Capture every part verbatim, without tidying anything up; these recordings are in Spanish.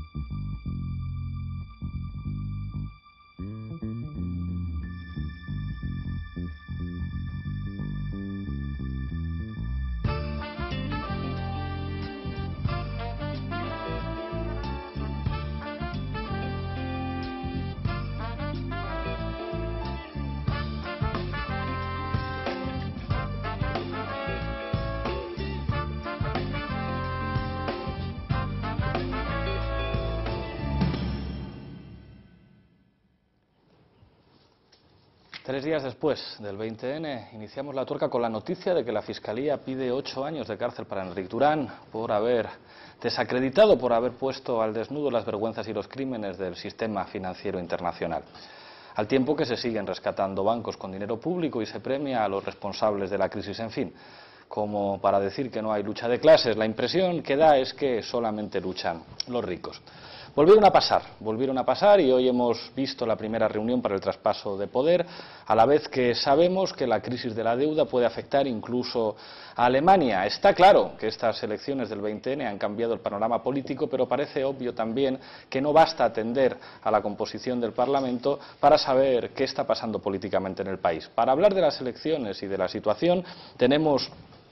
Tres días después del veinte ene, iniciamos la tuerca con la noticia de que la Fiscalía pide ocho años de cárcel para Enric Durán por haber desacreditado, por haber puesto al desnudo las vergüenzas y los crímenes del sistema financiero internacional. Al tiempo que se siguen rescatando bancos con dinero público y se premia a los responsables de la crisis, en fin, como para decir que no hay lucha de clases, la impresión que da es que solamente luchan los ricos. Volvieron a pasar, volvieron a pasar y hoy hemos visto la primera reunión para el traspaso de poder, a la vez que sabemos que la crisis de la deuda puede afectar incluso a Alemania. Está claro que estas elecciones del veinte ene han cambiado el panorama político, pero parece obvio también que no basta atender a la composición del Parlamento para saber qué está pasando políticamente en el país. Para hablar de las elecciones y de la situación tenemos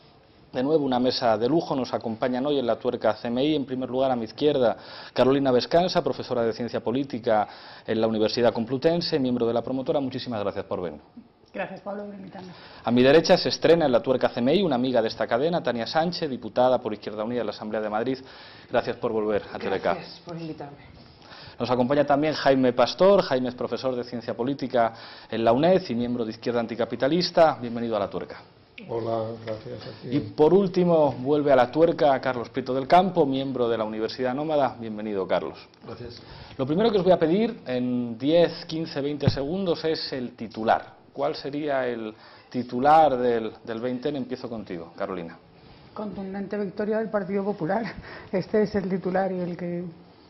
de nuevo una mesa de lujo. Nos acompañan hoy en la tuerca ce eme i, en primer lugar a mi izquierda Carolina Vescansa, profesora de Ciencia Política en la Universidad Complutense, miembro de la promotora. Muchísimas gracias por venir. Gracias, Pablo, por invitarme. A mi derecha se estrena en la tuerca ce eme i una amiga de esta cadena, Tania Sánchez, diputada por Izquierda Unida en la Asamblea de Madrid. Gracias por volver a T L K. Gracias por invitarme. Nos acompaña también Jaime Pastor. Jaime es profesor de Ciencia Política en la UNED y miembro de Izquierda Anticapitalista. Bienvenido a la tuerca. Hola, gracias a ti. Y por último, vuelve a la tuerca Carlos Prieto del Campo, miembro de la Universidad Nómada. Bienvenido, Carlos. Gracias. Lo primero que os voy a pedir en diez, quince, veinte segundos es el titular. ¿Cuál sería el titular del, del veinte ene? Empiezo contigo, Carolina. Contundente victoria del Partido Popular. Este es el titular y el que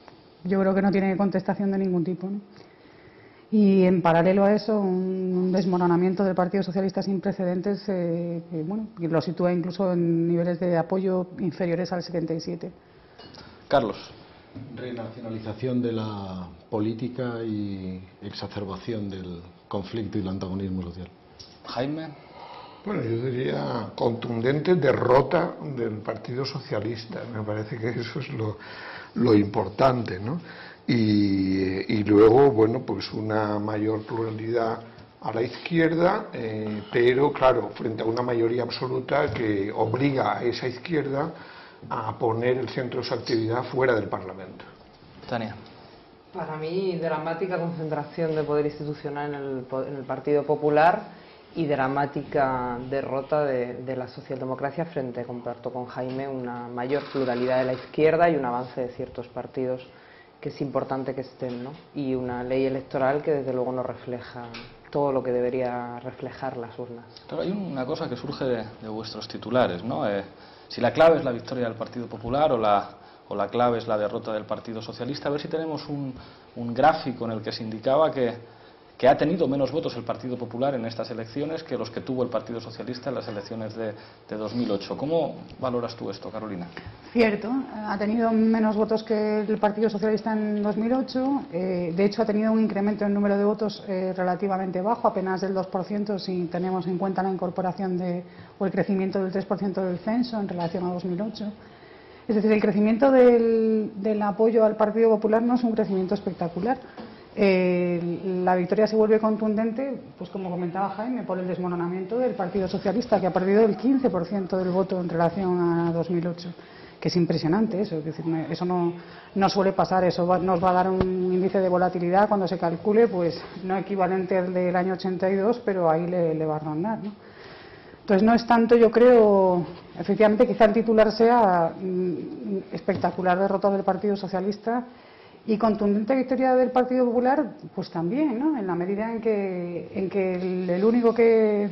yo creo que no tiene contestación de ningún tipo, ¿no? Y en paralelo a eso, un desmoronamiento del Partido Socialista sin precedentes, eh, que, bueno, que lo sitúa incluso en niveles de apoyo inferiores al setenta y siete. Carlos. Renacionalización de la política y exacerbación del conflicto y el antagonismo social. Jaime. Bueno, yo diría contundente derrota del Partido Socialista. Me parece que eso es lo, lo importante, ¿no? Y, y luego, bueno, pues una mayor pluralidad a la izquierda, eh, pero claro, frente a una mayoría absoluta que obliga a esa izquierda a poner el centro de su actividad fuera del Parlamento. Tania. Para mí, dramática concentración de poder institucional en el, en el Partido Popular y dramática derrota de, de la socialdemocracia frente, comparto con Jaime, una mayor pluralidad de la izquierda y un avance de ciertos partidos que es importante que estén, ¿no? Y una ley electoral que desde luego no refleja todo lo que debería reflejar las urnas. Pero hay una cosa que surge de, de vuestros titulares, ¿no? Eh, si la clave es la victoria del Partido Popular o la, o la clave es la derrota del Partido Socialista, a ver si tenemos un, un gráfico en el que se indicaba que, que ha tenido menos votos el Partido Popular en estas elecciones que los que tuvo el Partido Socialista en las elecciones de, de dos mil ocho. ¿Cómo valoras tú esto, Carolina? Cierto, ha tenido menos votos que el Partido Socialista en dos mil ocho, eh, de hecho ha tenido un incremento en número de votos eh, relativamente bajo, apenas del dos por ciento si tenemos en cuenta la incorporación de, o el crecimiento del tres por ciento del censo en relación a dos mil ocho. Es decir, el crecimiento del, del apoyo al Partido Popular no es un crecimiento espectacular. Eh, la victoria se vuelve contundente, pues como comentaba Jaime, por el desmoronamiento del Partido Socialista, que ha perdido el quince por ciento del voto en relación a dos mil ocho. Que es impresionante eso, es decir, eso no, no suele pasar, eso va, nos va a dar un índice de volatilidad cuando se calcule, pues no equivalente al del año ochenta y dos, pero ahí le, le va a rondar, ¿no? Entonces no es tanto, yo creo, efectivamente quizá el titular sea mm, espectacular derrota del Partido Socialista y contundente victoria del Partido Popular, pues también, ¿no? En la medida en que, en que el, el único que...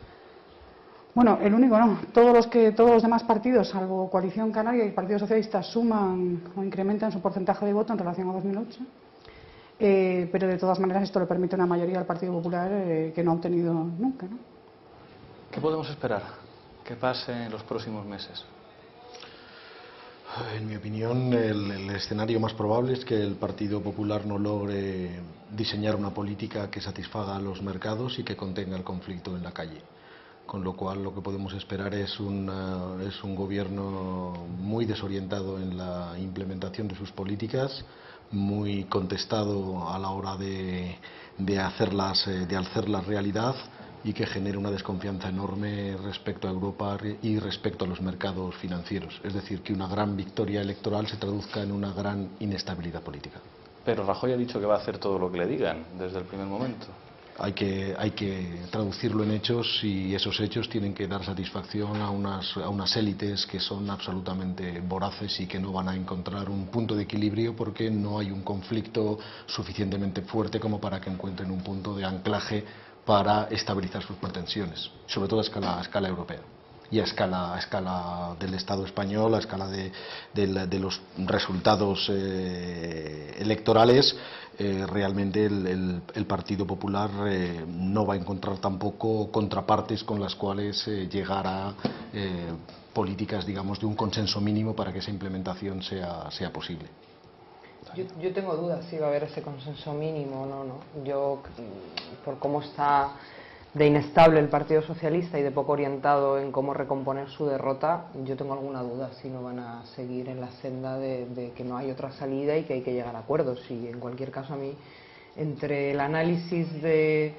Bueno, el único no, todos los que todos los demás partidos, salvo Coalición Canaria y el Partido Socialista, suman o incrementan su porcentaje de voto en relación a dos mil ocho, eh, pero de todas maneras esto le permite una mayoría al Partido Popular eh, que no ha obtenido nunca, ¿no? ¿Qué podemos esperar que pase en los próximos meses? En mi opinión, el, el escenario más probable es que el Partido Popular no logre diseñar una política que satisfaga a los mercados y que contenga el conflicto en la calle. Con lo cual, lo que podemos esperar es, una, es un gobierno muy desorientado en la implementación de sus políticas, muy contestado a la hora de, de, hacerlas, de hacerlas realidad, y que genere una desconfianza enorme respecto a Europa y respecto a los mercados financieros. Es decir, que una gran victoria electoral se traduzca en una gran inestabilidad política. Pero Rajoy ha dicho que va a hacer todo lo que le digan desde el primer momento. Hay que, hay que traducirlo en hechos, y esos hechos tienen que dar satisfacción a unas, a unas élites que son absolutamente voraces y que no van a encontrar un punto de equilibrio porque no hay un conflicto suficientemente fuerte como para que encuentren un punto de anclaje para estabilizar sus pretensiones, sobre todo a escala, a escala europea y a escala, a escala del Estado español, a escala de, de, de los resultados eh, electorales. Eh, realmente el, el, el Partido Popular eh, no va a encontrar tampoco contrapartes con las cuales eh, llegar a eh, políticas, digamos, de un consenso mínimo para que esa implementación sea, sea posible. Yo, yo tengo dudas si va a haber ese consenso mínimo o no, no. Yo, por cómo está de inestable el Partido Socialista y de poco orientado en cómo recomponer su derrota, yo tengo alguna duda si no van a seguir en la senda de, de que no hay otra salida y que hay que llegar a acuerdos. Y en cualquier caso, a mí, entre el análisis de,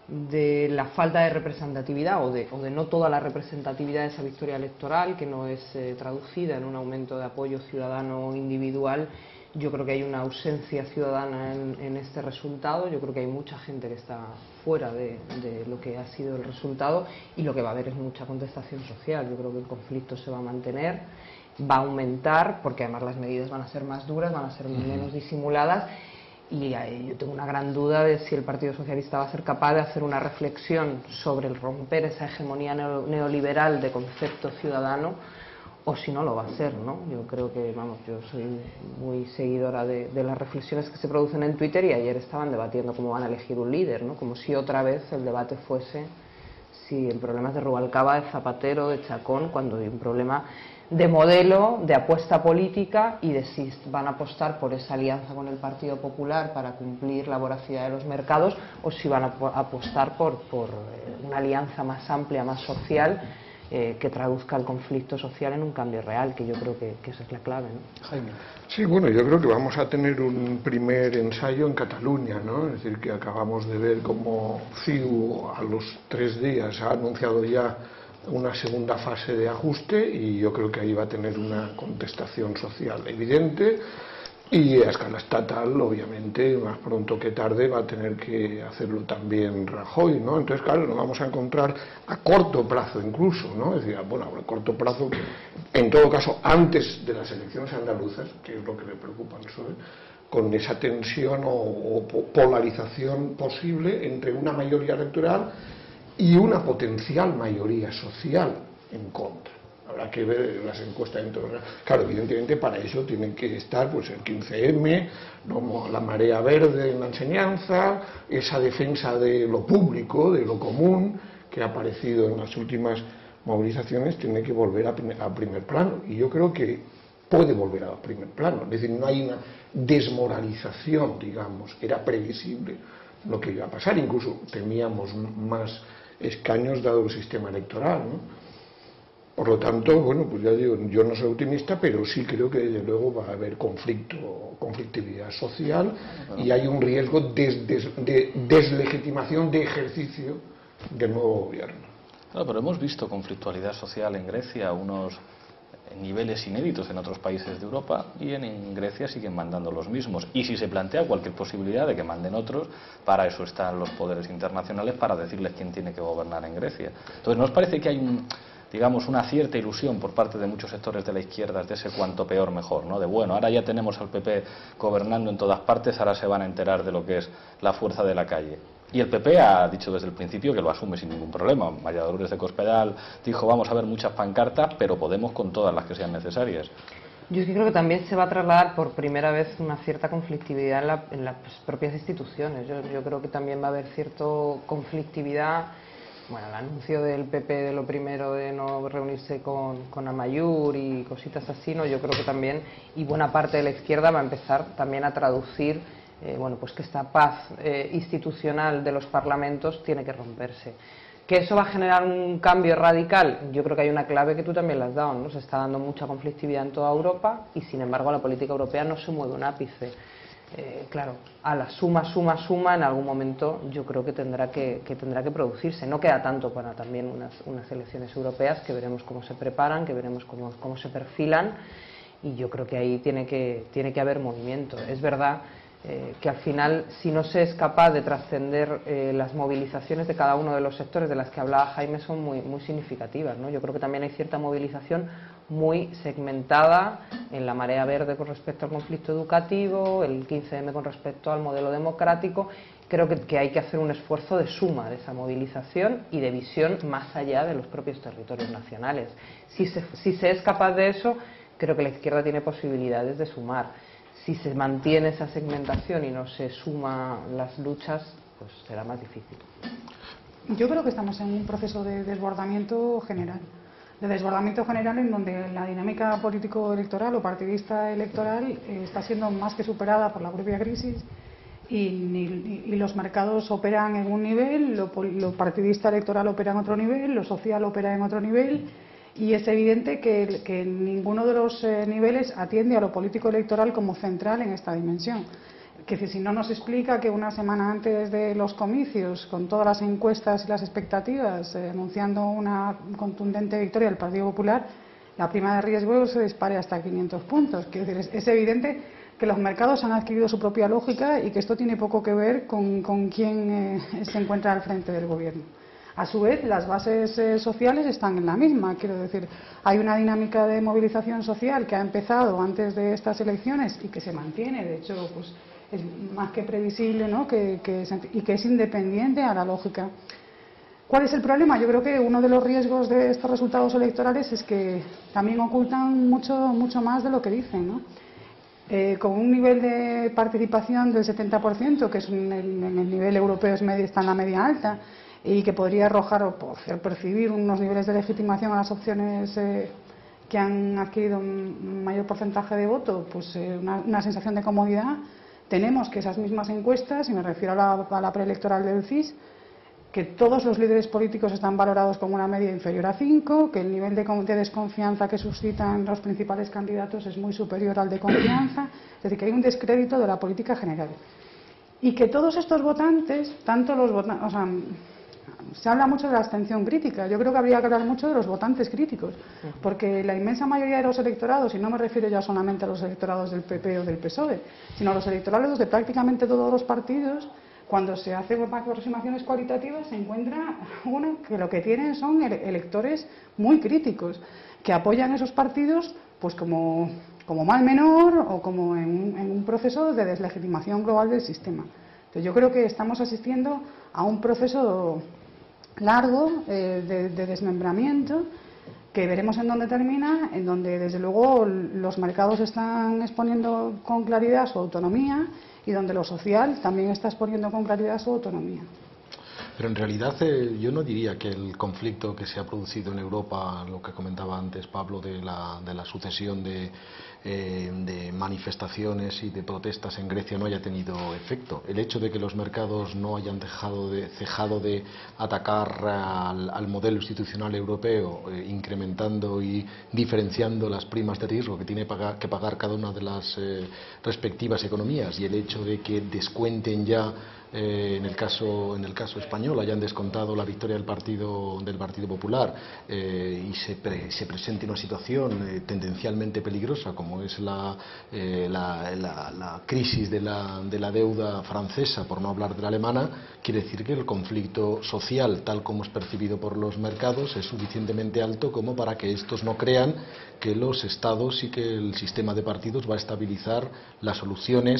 de la falta de representatividad o de, o de no toda la representatividad de esa victoria electoral, que no es eh, traducida en un aumento de apoyo ciudadano individual, yo creo que hay una ausencia ciudadana en, en este resultado. Yo creo que hay mucha gente que está fuera de, de lo que ha sido el resultado, y lo que va a haber es mucha contestación social. Yo creo que el conflicto se va a mantener, va a aumentar, porque además las medidas van a ser más duras, van a ser menos disimuladas, y yo tengo una gran duda de si el Partido Socialista va a ser capaz de hacer una reflexión sobre el romper esa hegemonía neoliberal de concepto ciudadano, o si no lo va a hacer, ¿no? Yo creo que, vamos, yo soy muy seguidora de, de las reflexiones que se producen en Twitter, y ayer estaban debatiendo cómo van a elegir un líder, ¿no? Como si otra vez el debate fuese si el problema es de Rubalcaba, de Zapatero, de Chacón, cuando hay un problema de modelo, de apuesta política, y de si van a apostar por esa alianza con el Partido Popular para cumplir la voracidad de los mercados, o si van a apostar por, por una alianza más amplia, más social, Eh, que traduzca el conflicto social en un cambio real, que yo creo que, que esa es la clave, ¿no? Jaime. Sí, bueno, yo creo que vamos a tener un primer ensayo en Cataluña, ¿no? Es decir, que acabamos de ver cómo C I U a los tres días ha anunciado ya una segunda fase de ajuste, y yo creo que ahí va a tener una contestación social evidente. Y a escala estatal, obviamente, más pronto que tarde va a tener que hacerlo también Rajoy, ¿no? Entonces, claro, nos vamos a encontrar a corto plazo incluso, ¿no? Es decir, bueno, a corto plazo, en todo caso, antes de las elecciones andaluzas, que es lo que le preocupa al P S O E, con esa tensión o, o polarización posible entre una mayoría electoral y una potencial mayoría social en contra. Habrá que ver las encuestas en todo. Claro, evidentemente para eso tienen que estar pues el quince eme, ¿no? La marea verde en la enseñanza, esa defensa de lo público, de lo común, que ha aparecido en las últimas movilizaciones, tiene que volver a primer, a primer plano. Y yo creo que puede volver a primer plano. Es decir, no hay una desmoralización, digamos. Era previsible lo que iba a pasar. Incluso temíamos más escaños dado el sistema electoral, ¿no? Por lo tanto, bueno, pues ya digo, yo no soy optimista, pero sí creo que desde luego va a haber conflicto, conflictividad social, y hay un riesgo de, de, de deslegitimación de ejercicio del nuevo gobierno. Claro, pero hemos visto conflictualidad social en Grecia, unos niveles inéditos en otros países de Europa, y en Grecia siguen mandando los mismos. Y si se plantea cualquier posibilidad de que manden otros, para eso están los poderes internacionales, para decirles quién tiene que gobernar en Grecia. Entonces, ¿no os parece que hay un, digamos, una cierta ilusión por parte de muchos sectores de la izquierda de ese cuanto peor mejor, ¿no? De bueno, ahora ya tenemos al P P gobernando en todas partes, ahora se van a enterar de lo que es la fuerza de la calle. Y el P P ha dicho desde el principio que lo asume sin ningún problema. María Dolores de Cospedal dijo, vamos a ver muchas pancartas, pero Podemos con todas las que sean necesarias. Yo sí creo que también se va a trasladar por primera vez una cierta conflictividad en, la, en las propias instituciones. Yo, yo creo que también va a haber cierta conflictividad bueno, el anuncio del P P de lo primero de no reunirse con, con Amaiur y cositas así, ¿no? Yo creo que también, y buena parte de la izquierda va a empezar también a traducir, eh, bueno, pues que esta paz eh, institucional de los parlamentos tiene que romperse. ¿Que eso va a generar un cambio radical? Yo creo que hay una clave que tú también la has dado, ¿no? Se está dando mucha conflictividad en toda Europa y, sin embargo, la política europea no se mueve un ápice. Eh, claro, a la suma, suma, suma, en algún momento yo creo que tendrá que, que tendrá que producirse. No queda tanto para también unas, unas elecciones europeas, que veremos cómo se preparan, que veremos cómo, cómo se perfilan, y yo creo que ahí tiene que, tiene que haber movimiento. Es verdad eh, que al final, si no se es capaz de trascender eh, las movilizaciones de cada uno de los sectores de las que hablaba Jaime, son muy, muy significativas, ¿no? Yo creo que también hay cierta movilización muy segmentada en la marea verde con respecto al conflicto educativo, el quince eme con respecto al modelo democrático. Creo que, que hay que hacer un esfuerzo de suma de esa movilización y de visión más allá de los propios territorios nacionales. Si se, si se es capaz de eso, creo que la izquierda tiene posibilidades de sumar. Si se mantiene esa segmentación y no se suma las luchas, pues será más difícil. Yo creo que estamos en un proceso de desbordamiento general. De desbordamiento general en donde la dinámica político-electoral o partidista electoral eh, está siendo más que superada por la propia crisis y, y, y los mercados operan en un nivel, lo, lo partidista electoral opera en otro nivel, lo social opera en otro nivel, y es evidente que, que ninguno de los eh, niveles atiende a lo político-electoral como central en esta dimensión. Que si no nos explica que una semana antes de los comicios, con todas las encuestas y las expectativas, eh, anunciando una contundente victoria del Partido Popular, la prima de riesgo se dispare hasta quinientos puntos. Quiero decir, es, es evidente que los mercados han adquirido su propia lógica y que esto tiene poco que ver con, con quién eh, se encuentra al frente del gobierno. A su vez, las bases eh, sociales están en la misma. Quiero decir, hay una dinámica de movilización social que ha empezado antes de estas elecciones y que se mantiene. De hecho, pues es más que previsible, ¿no? que, que, y que es independiente a la lógica. ¿Cuál es el problema? Yo creo que uno de los riesgos de estos resultados electorales es que también ocultan mucho, mucho más de lo que dicen, ¿no? Eh, con un nivel de participación del setenta por ciento, que es un, en el nivel europeo es medio, está en la media alta, y que podría arrojar o hacer percibir unos niveles de legitimación a las opciones eh, que han adquirido un mayor porcentaje de voto, pues eh, una, una sensación de comodidad. Tenemos que esas mismas encuestas, y me refiero a la, a la preelectoral del C I S, que todos los líderes políticos están valorados con una media inferior a cinco, que el nivel de, de desconfianza que suscitan los principales candidatos es muy superior al de confianza, es decir, que hay un descrédito de la política general. Y que todos estos votantes, tanto los votantes, o sea, se habla mucho de la abstención crítica, yo creo que habría que hablar mucho de los votantes críticos, porque la inmensa mayoría de los electorados, y no me refiero ya solamente a los electorados del P P o del P S O E, sino a los electorados de prácticamente todos los partidos, cuando se hacen aproximaciones cualitativas se encuentra uno que lo que tienen son electores muy críticos, que apoyan esos partidos pues como, como mal menor o como en, en un proceso de deslegitimación global del sistema. Entonces yo creo que estamos asistiendo a un proceso largo eh, de, de desmembramiento, que veremos en dónde termina, en donde desde luego los mercados están exponiendo con claridad su autonomía y donde lo social también está exponiendo con claridad su autonomía. Pero en realidad eh, yo no diría que el conflicto que se ha producido en Europa, lo que comentaba antes Pablo, de la, de la sucesión de, eh, de manifestaciones y de protestas en Grecia no haya tenido efecto. El hecho de que los mercados no hayan dejado de, dejado de atacar al, al modelo institucional europeo, eh, incrementando y diferenciando las primas de riesgo que tiene pagar, que pagar cada una de las eh, respectivas economías, y el hecho de que descuenten ya Eh, en el caso en el caso español hayan descontado la victoria del Partido del Partido Popular eh, y se, pre, se presente una situación eh, tendencialmente peligrosa como es la, eh, la, la, la crisis de la, de la deuda francesa, por no hablar de la alemana, quiere decir que el conflicto social, tal como es percibido por los mercados, es suficientemente alto como para que estos no crean que los estados y que el sistema de partidos va a estabilizar las soluciones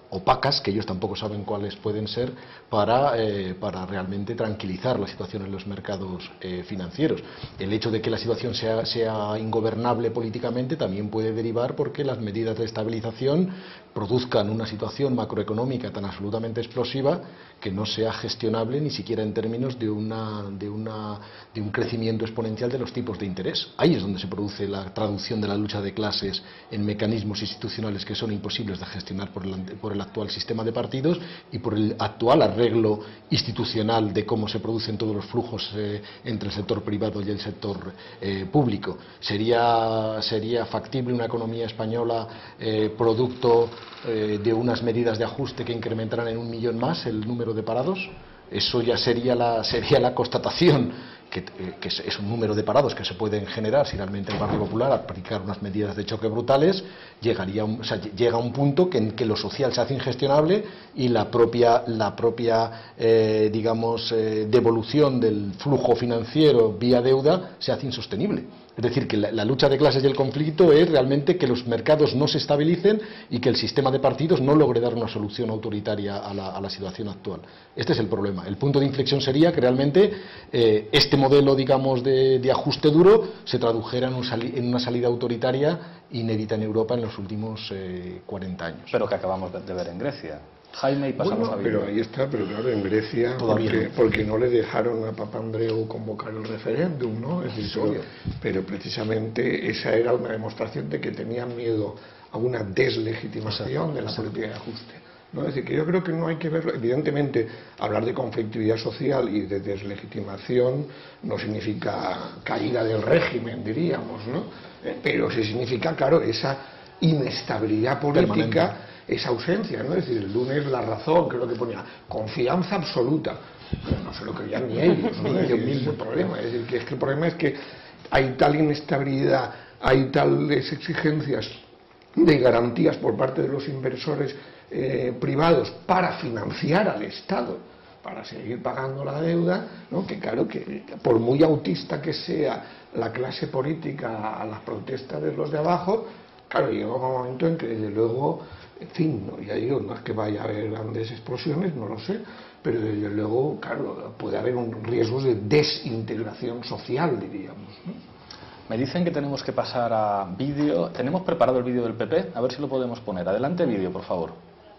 opacas, que ellos tampoco saben cuáles pueden ser, para, eh, para realmente tranquilizar la situación en los mercados eh, financieros. El hecho de que la situación sea, sea ingobernable políticamente también puede derivar porque las medidas de estabilización produzcan una situación macroeconómica tan absolutamente explosiva que no sea gestionable ni siquiera en términos de, una, de, una, de un crecimiento exponencial de los tipos de interés. Ahí es donde se produce la traducción de la lucha de clases en mecanismos institucionales que son imposibles de gestionar por el, por el actual sistema de partidos y por el actual arreglo institucional de cómo se producen todos los flujos eh, entre el sector privado y el sector eh, público. ¿Sería, sería factible una economía española eh, producto eh, de unas medidas de ajuste que incrementaran en un millón más el número de parados? Eso ya sería la, sería la constatación que, que es un número de parados que se pueden generar si realmente el Partido Popular aplicar unas medidas de choque brutales. Llegaría un, o sea, llega a un punto que en que lo social se hace ingestionable y la propia, la propia eh, digamos, eh, devolución del flujo financiero vía deuda se hace insostenible. Es decir, que la, la lucha de clases y el conflicto es realmente que los mercados no se estabilicen y que el sistema de partidos no logre dar una solución autoritaria a la, a la situación actual. Este es el problema. El punto de inflexión sería que realmente eh, este modelo, digamos, de, de ajuste duro se tradujera en, un sali en una salida autoritaria inédita en Europa en los últimos eh, cuarenta años. Pero que acabamos de ver en Grecia. Jaime, y pasamos bueno, a Víctor. pero ahí está, pero claro, en Grecia, porque no. porque no le dejaron a Papandreou convocar el referéndum, ¿no? Es decir, pero, pero precisamente esa era una demostración de que tenían miedo a una deslegitimación de la política de ajuste, ¿no? Es decir, que yo creo que no hay que verlo, evidentemente, hablar de conflictividad social y de deslegitimación no significa caída del régimen, diríamos, ¿no? Pero sí significa, claro, esa inestabilidad política, permanente. Esa ausencia, ¿no? Es decir, el lunes La Razón, creo que ponía confianza absoluta. Pero no se lo creían ni ellos, ¿no? Es decir, ese es el problema. Es decir, que es que el problema es que hay tal inestabilidad, hay tales exigencias de garantías por parte de los inversores eh, privados para financiar al Estado, para seguir pagando la deuda, ¿no? Que claro, que por muy autista que sea la clase política a las protestas de los de abajo, claro, llega un momento en que desde luego, en fin, no, ya digo, no es que vaya a haber grandes explosiones, no lo sé, pero desde luego, claro, puede haber un riesgo de desintegración social, diríamos, ¿no? Me dicen que tenemos que pasar a vídeo. Tenemos preparado el vídeo del P P, a ver si lo podemos poner. Adelante vídeo, por favor.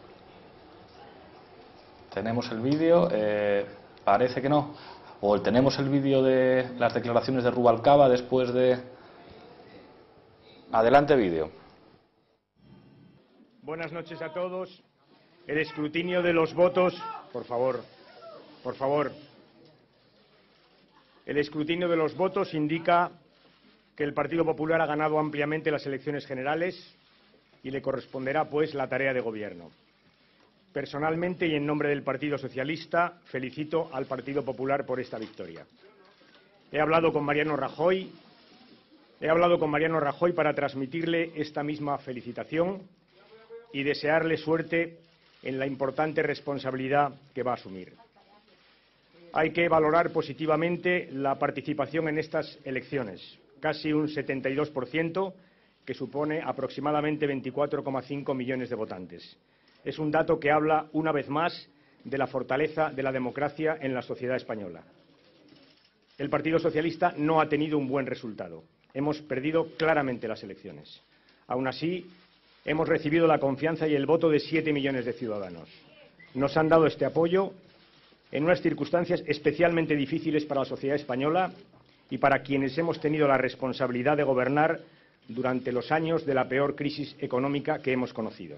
Tenemos el vídeo, eh, parece que no. O tenemos el vídeo de las declaraciones de Rubalcaba después de... Adelante vídeo. Buenas noches a todos. El escrutinio de los votos, por favor, por favor. El escrutinio de los votos indica que el Partido Popular ha ganado ampliamente las elecciones generales y le corresponderá, pues, la tarea de gobierno. Personalmente y en nombre del Partido Socialista, felicito al Partido Popular por esta victoria. He hablado con Mariano Rajoy, he hablado con Mariano Rajoy para transmitirle esta misma felicitación y desearle suerte en la importante responsabilidad que va a asumir. Hay que valorar positivamente la participación en estas elecciones, casi un setenta y dos por ciento, que supone aproximadamente veinticuatro coma cinco millones de votantes. Es un dato que habla, una vez más, de la fortaleza de la democracia en la sociedad española. El Partido Socialista no ha tenido un buen resultado. Hemos perdido claramente las elecciones. Aún así, hemos recibido la confianza y el voto de siete millones de ciudadanos. Nos han dado este apoyo en unas circunstancias especialmente difíciles para la sociedad española y para quienes hemos tenido la responsabilidad de gobernar durante los años de la peor crisis económica que hemos conocido.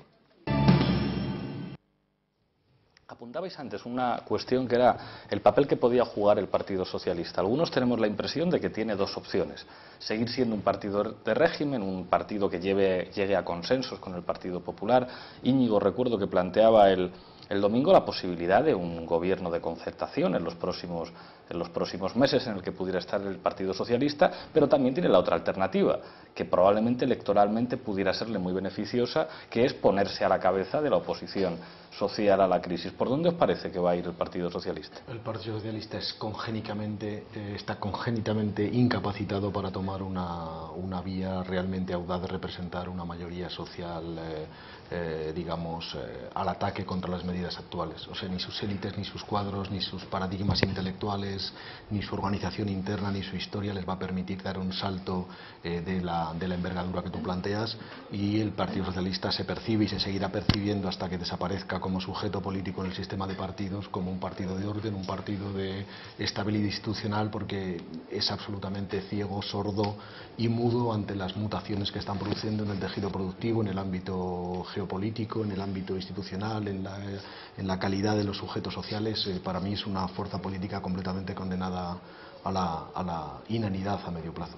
Apuntabais antes una cuestión que era el papel que podía jugar el Partido Socialista. Algunos tenemos la impresión de que tiene dos opciones. Seguir siendo un partido de régimen, un partido que lleve, llegue a consensos con el Partido Popular. Íñigo, recuerdo que planteaba el, el domingo la posibilidad de un gobierno de concertación en los próximos, en los próximos meses en el que pudiera estar el Partido Socialista, pero también tiene la otra alternativa, que probablemente electoralmente pudiera serle muy beneficiosa, que es ponerse a la cabeza de la oposición social a la crisis. ¿Por dónde os parece que va a ir el Partido Socialista? El Partido Socialista es congénicamente, eh, está congénitamente incapacitado para tomar una, una vía realmente audaz de representar una mayoría social, eh, eh, digamos, eh, al ataque contra las medidas actuales. O sea, ni sus élites, ni sus cuadros, ni sus paradigmas intelectuales, ni su organización interna, ni su historia les va a permitir dar un salto eh, de, la, de la envergadura que tú planteas, y el Partido Socialista se percibe y se seguirá percibiendo hasta que desaparezca como sujeto político en el sistema de partidos, como un partido de orden, un partido de estabilidad institucional, porque es absolutamente ciego, sordo y mudo ante las mutaciones que están produciendo en el tejido productivo, en el ámbito geopolítico, en el ámbito institucional, en la, en la calidad de los sujetos sociales. Eh, para mí es una fuerza política completamente condenada a la, a la inanidad a medio plazo.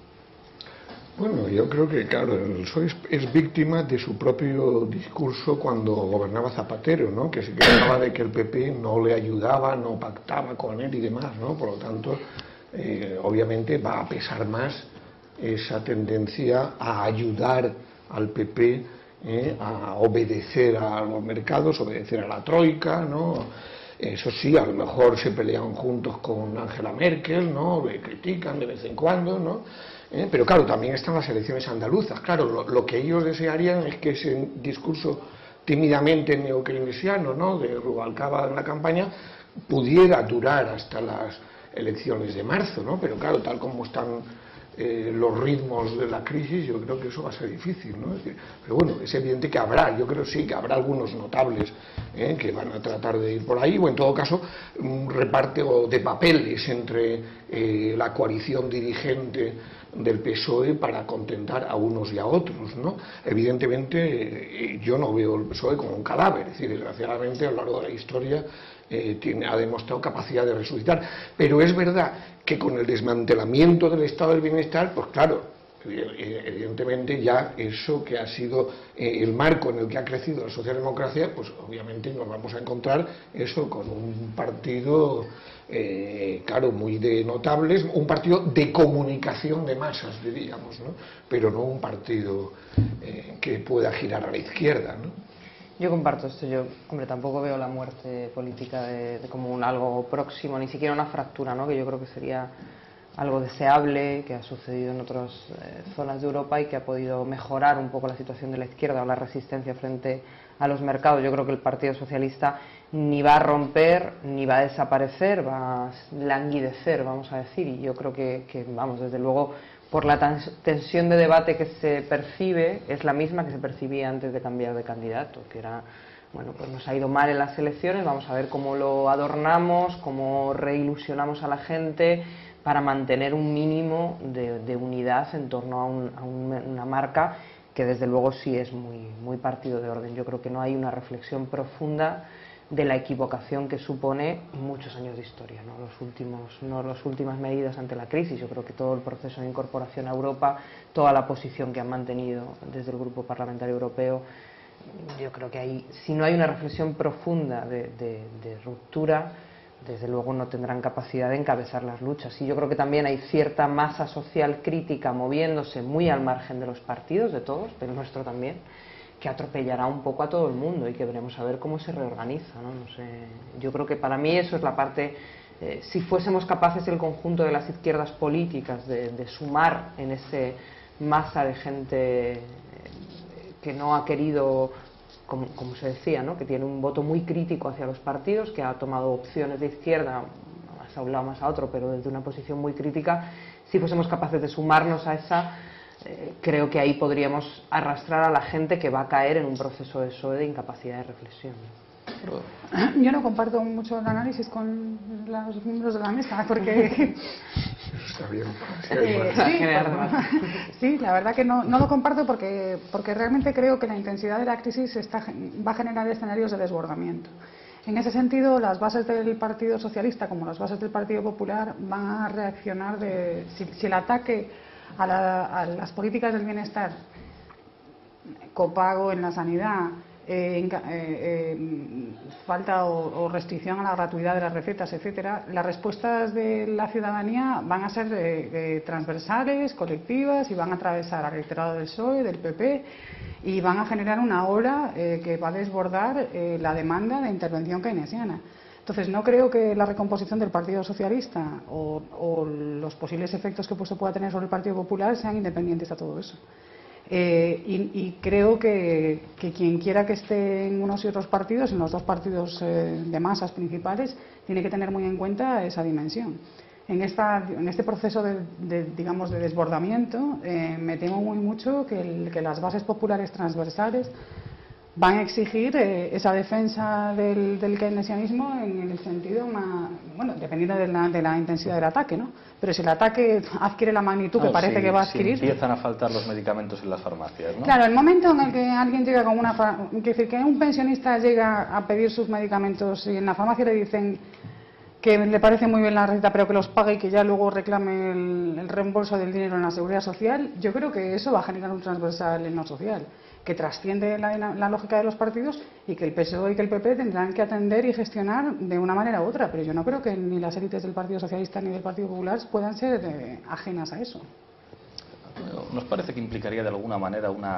Bueno, yo creo que, claro, el P S O E es, es víctima de su propio discurso cuando gobernaba Zapatero, ¿no? Que se quejaba de que el P P no le ayudaba, no pactaba con él y demás, ¿no? Por lo tanto, eh, obviamente va a pesar más esa tendencia a ayudar al P P, eh, a obedecer a los mercados, obedecer a la troika, ¿no? Eso sí, a lo mejor se pelean juntos con Angela Merkel, ¿no? Le critican de vez en cuando, ¿no? ¿Eh? Pero claro, también están las elecciones andaluzas. Claro, lo, lo que ellos desearían es que ese discurso tímidamente neokeynesiano, ¿no?, de Rubalcaba en la campaña, pudiera durar hasta las elecciones de marzo, ¿no? Pero claro, tal como están eh, los ritmos de la crisis, yo creo que eso va a ser difícil, ¿no? Es decir, pero bueno, es evidente que habrá, yo creo sí que habrá algunos notables ¿eh? que van a tratar de ir por ahí, o en todo caso un reparto de papeles entre eh, la coalición dirigente del P S O E para contentar a unos y a otros, ¿no? Evidentemente eh, yo no veo el P S O E como un cadáver, es decir, desgraciadamente a lo largo de la historia eh, tiene, ha demostrado capacidad de resucitar, pero es verdad que con el desmantelamiento del estado del bienestar, pues claro, evidentemente ya eso que ha sido eh, el marco en el que ha crecido la socialdemocracia, pues obviamente nos vamos a encontrar eso con un partido eh, claro, muy de notables, un partido de comunicación de masas, diríamos, ¿no? Pero no un partido eh, que pueda girar a la izquierda, ¿no? Yo comparto esto. Yo, hombre, tampoco veo la muerte política de, de como un algo próximo, ni siquiera una fractura, ¿no? Que yo creo que sería algo deseable, que ha sucedido en otras eh, zonas de Europa y que ha podido mejorar un poco la situación de la izquierda o la resistencia frente a los mercados. Yo creo que el Partido Socialista ni va a romper, ni va a desaparecer, va a languidecer, vamos a decir, y yo creo que, que vamos, desde luego, por la tensión de debate que se percibe, es la misma que se percibía antes de cambiar de candidato, que era, bueno, pues nos ha ido mal en las elecciones, vamos a ver cómo lo adornamos, cómo reilusionamos a la gente para mantener un mínimo de, de unidad en torno a, un, a un, una marca que desde luego sí es muy, muy partido de orden. Yo creo que no hay una reflexión profunda de la equivocación que supone muchos años de historia, ¿no? Los últimos, no las últimas medidas ante la crisis. Yo creo que todo el proceso de incorporación a Europa, toda la posición que han mantenido desde el Grupo Parlamentario Europeo, yo creo que hay, si no hay una reflexión profunda de, de, de ruptura, desde luego no tendrán capacidad de encabezar las luchas. Y yo creo que también hay cierta masa social crítica moviéndose muy al margen de los partidos, de todos, pero el nuestro también, que atropellará un poco a todo el mundo y que veremos a ver cómo se reorganiza, ¿no? No sé, yo creo que para mí eso es la parte, eh, si fuésemos capaces el conjunto de las izquierdas políticas de, de sumar en ese masa de gente eh, que no ha querido, como, como se decía, ¿no?, que tiene un voto muy crítico hacia los partidos, que ha tomado opciones de izquierda, más a un lado más a otro, pero desde una posición muy crítica, si fuésemos capaces de sumarnos a esa, Eh, creo que ahí podríamos arrastrar a la gente que va a caer en un proceso de, eso, de incapacidad de reflexión. Yo no comparto mucho el análisis con los miembros de la mesa, porque está bien. Eh, sí, sí, la verdad que no, no lo comparto porque, porque realmente creo que la intensidad de la crisis está, va a generar escenarios de desbordamiento. En ese sentido, las bases del Partido Socialista, como las bases del Partido Popular, van a reaccionar de si, si el ataque A, la, a las políticas del bienestar, copago en la sanidad, eh, en, eh, eh, falta o, o restricción a la gratuidad de las recetas, etcétera, las respuestas de la ciudadanía van a ser eh, eh, transversales, colectivas, y van a atravesar al electorado del P S O E, del P P y van a generar una ola eh, que va a desbordar eh, la demanda de intervención keynesiana. Entonces, no creo que la recomposición del Partido Socialista o, o los posibles efectos que pues, se pueda tener sobre el Partido Popular sean independientes a todo eso. Eh, y, y creo que, que quien quiera que esté en unos y otros partidos, en los dos partidos eh, de masas principales, tiene que tener muy en cuenta esa dimensión. En, esta, en este proceso de, de, digamos, de desbordamiento, eh, me temo muy mucho que, el, que las bases populares transversales van a exigir eh, esa defensa del, del keynesianismo en el sentido más, bueno, dependiendo de la, de la intensidad del ataque, ¿no? Pero si el ataque adquiere la magnitud claro, que parece si, que va a adquirir... Si empiezan a faltar los medicamentos en las farmacias, ¿no? Claro, el momento en el que alguien llega con una... Es decir, que un pensionista llega a pedir sus medicamentos y en la farmacia le dicen que le parece muy bien la receta, pero que los pague y que ya luego reclame el, el reembolso del dinero en la seguridad social, yo creo que eso va a generar un transversal en lo social, que trasciende la, la lógica de los partidos y que el P S O E y que el P P tendrán que atender y gestionar de una manera u otra, pero yo no creo que ni las élites del Partido Socialista ni del Partido Popular puedan ser eh, ajenas a eso. ¿Nos parece que implicaría de alguna manera una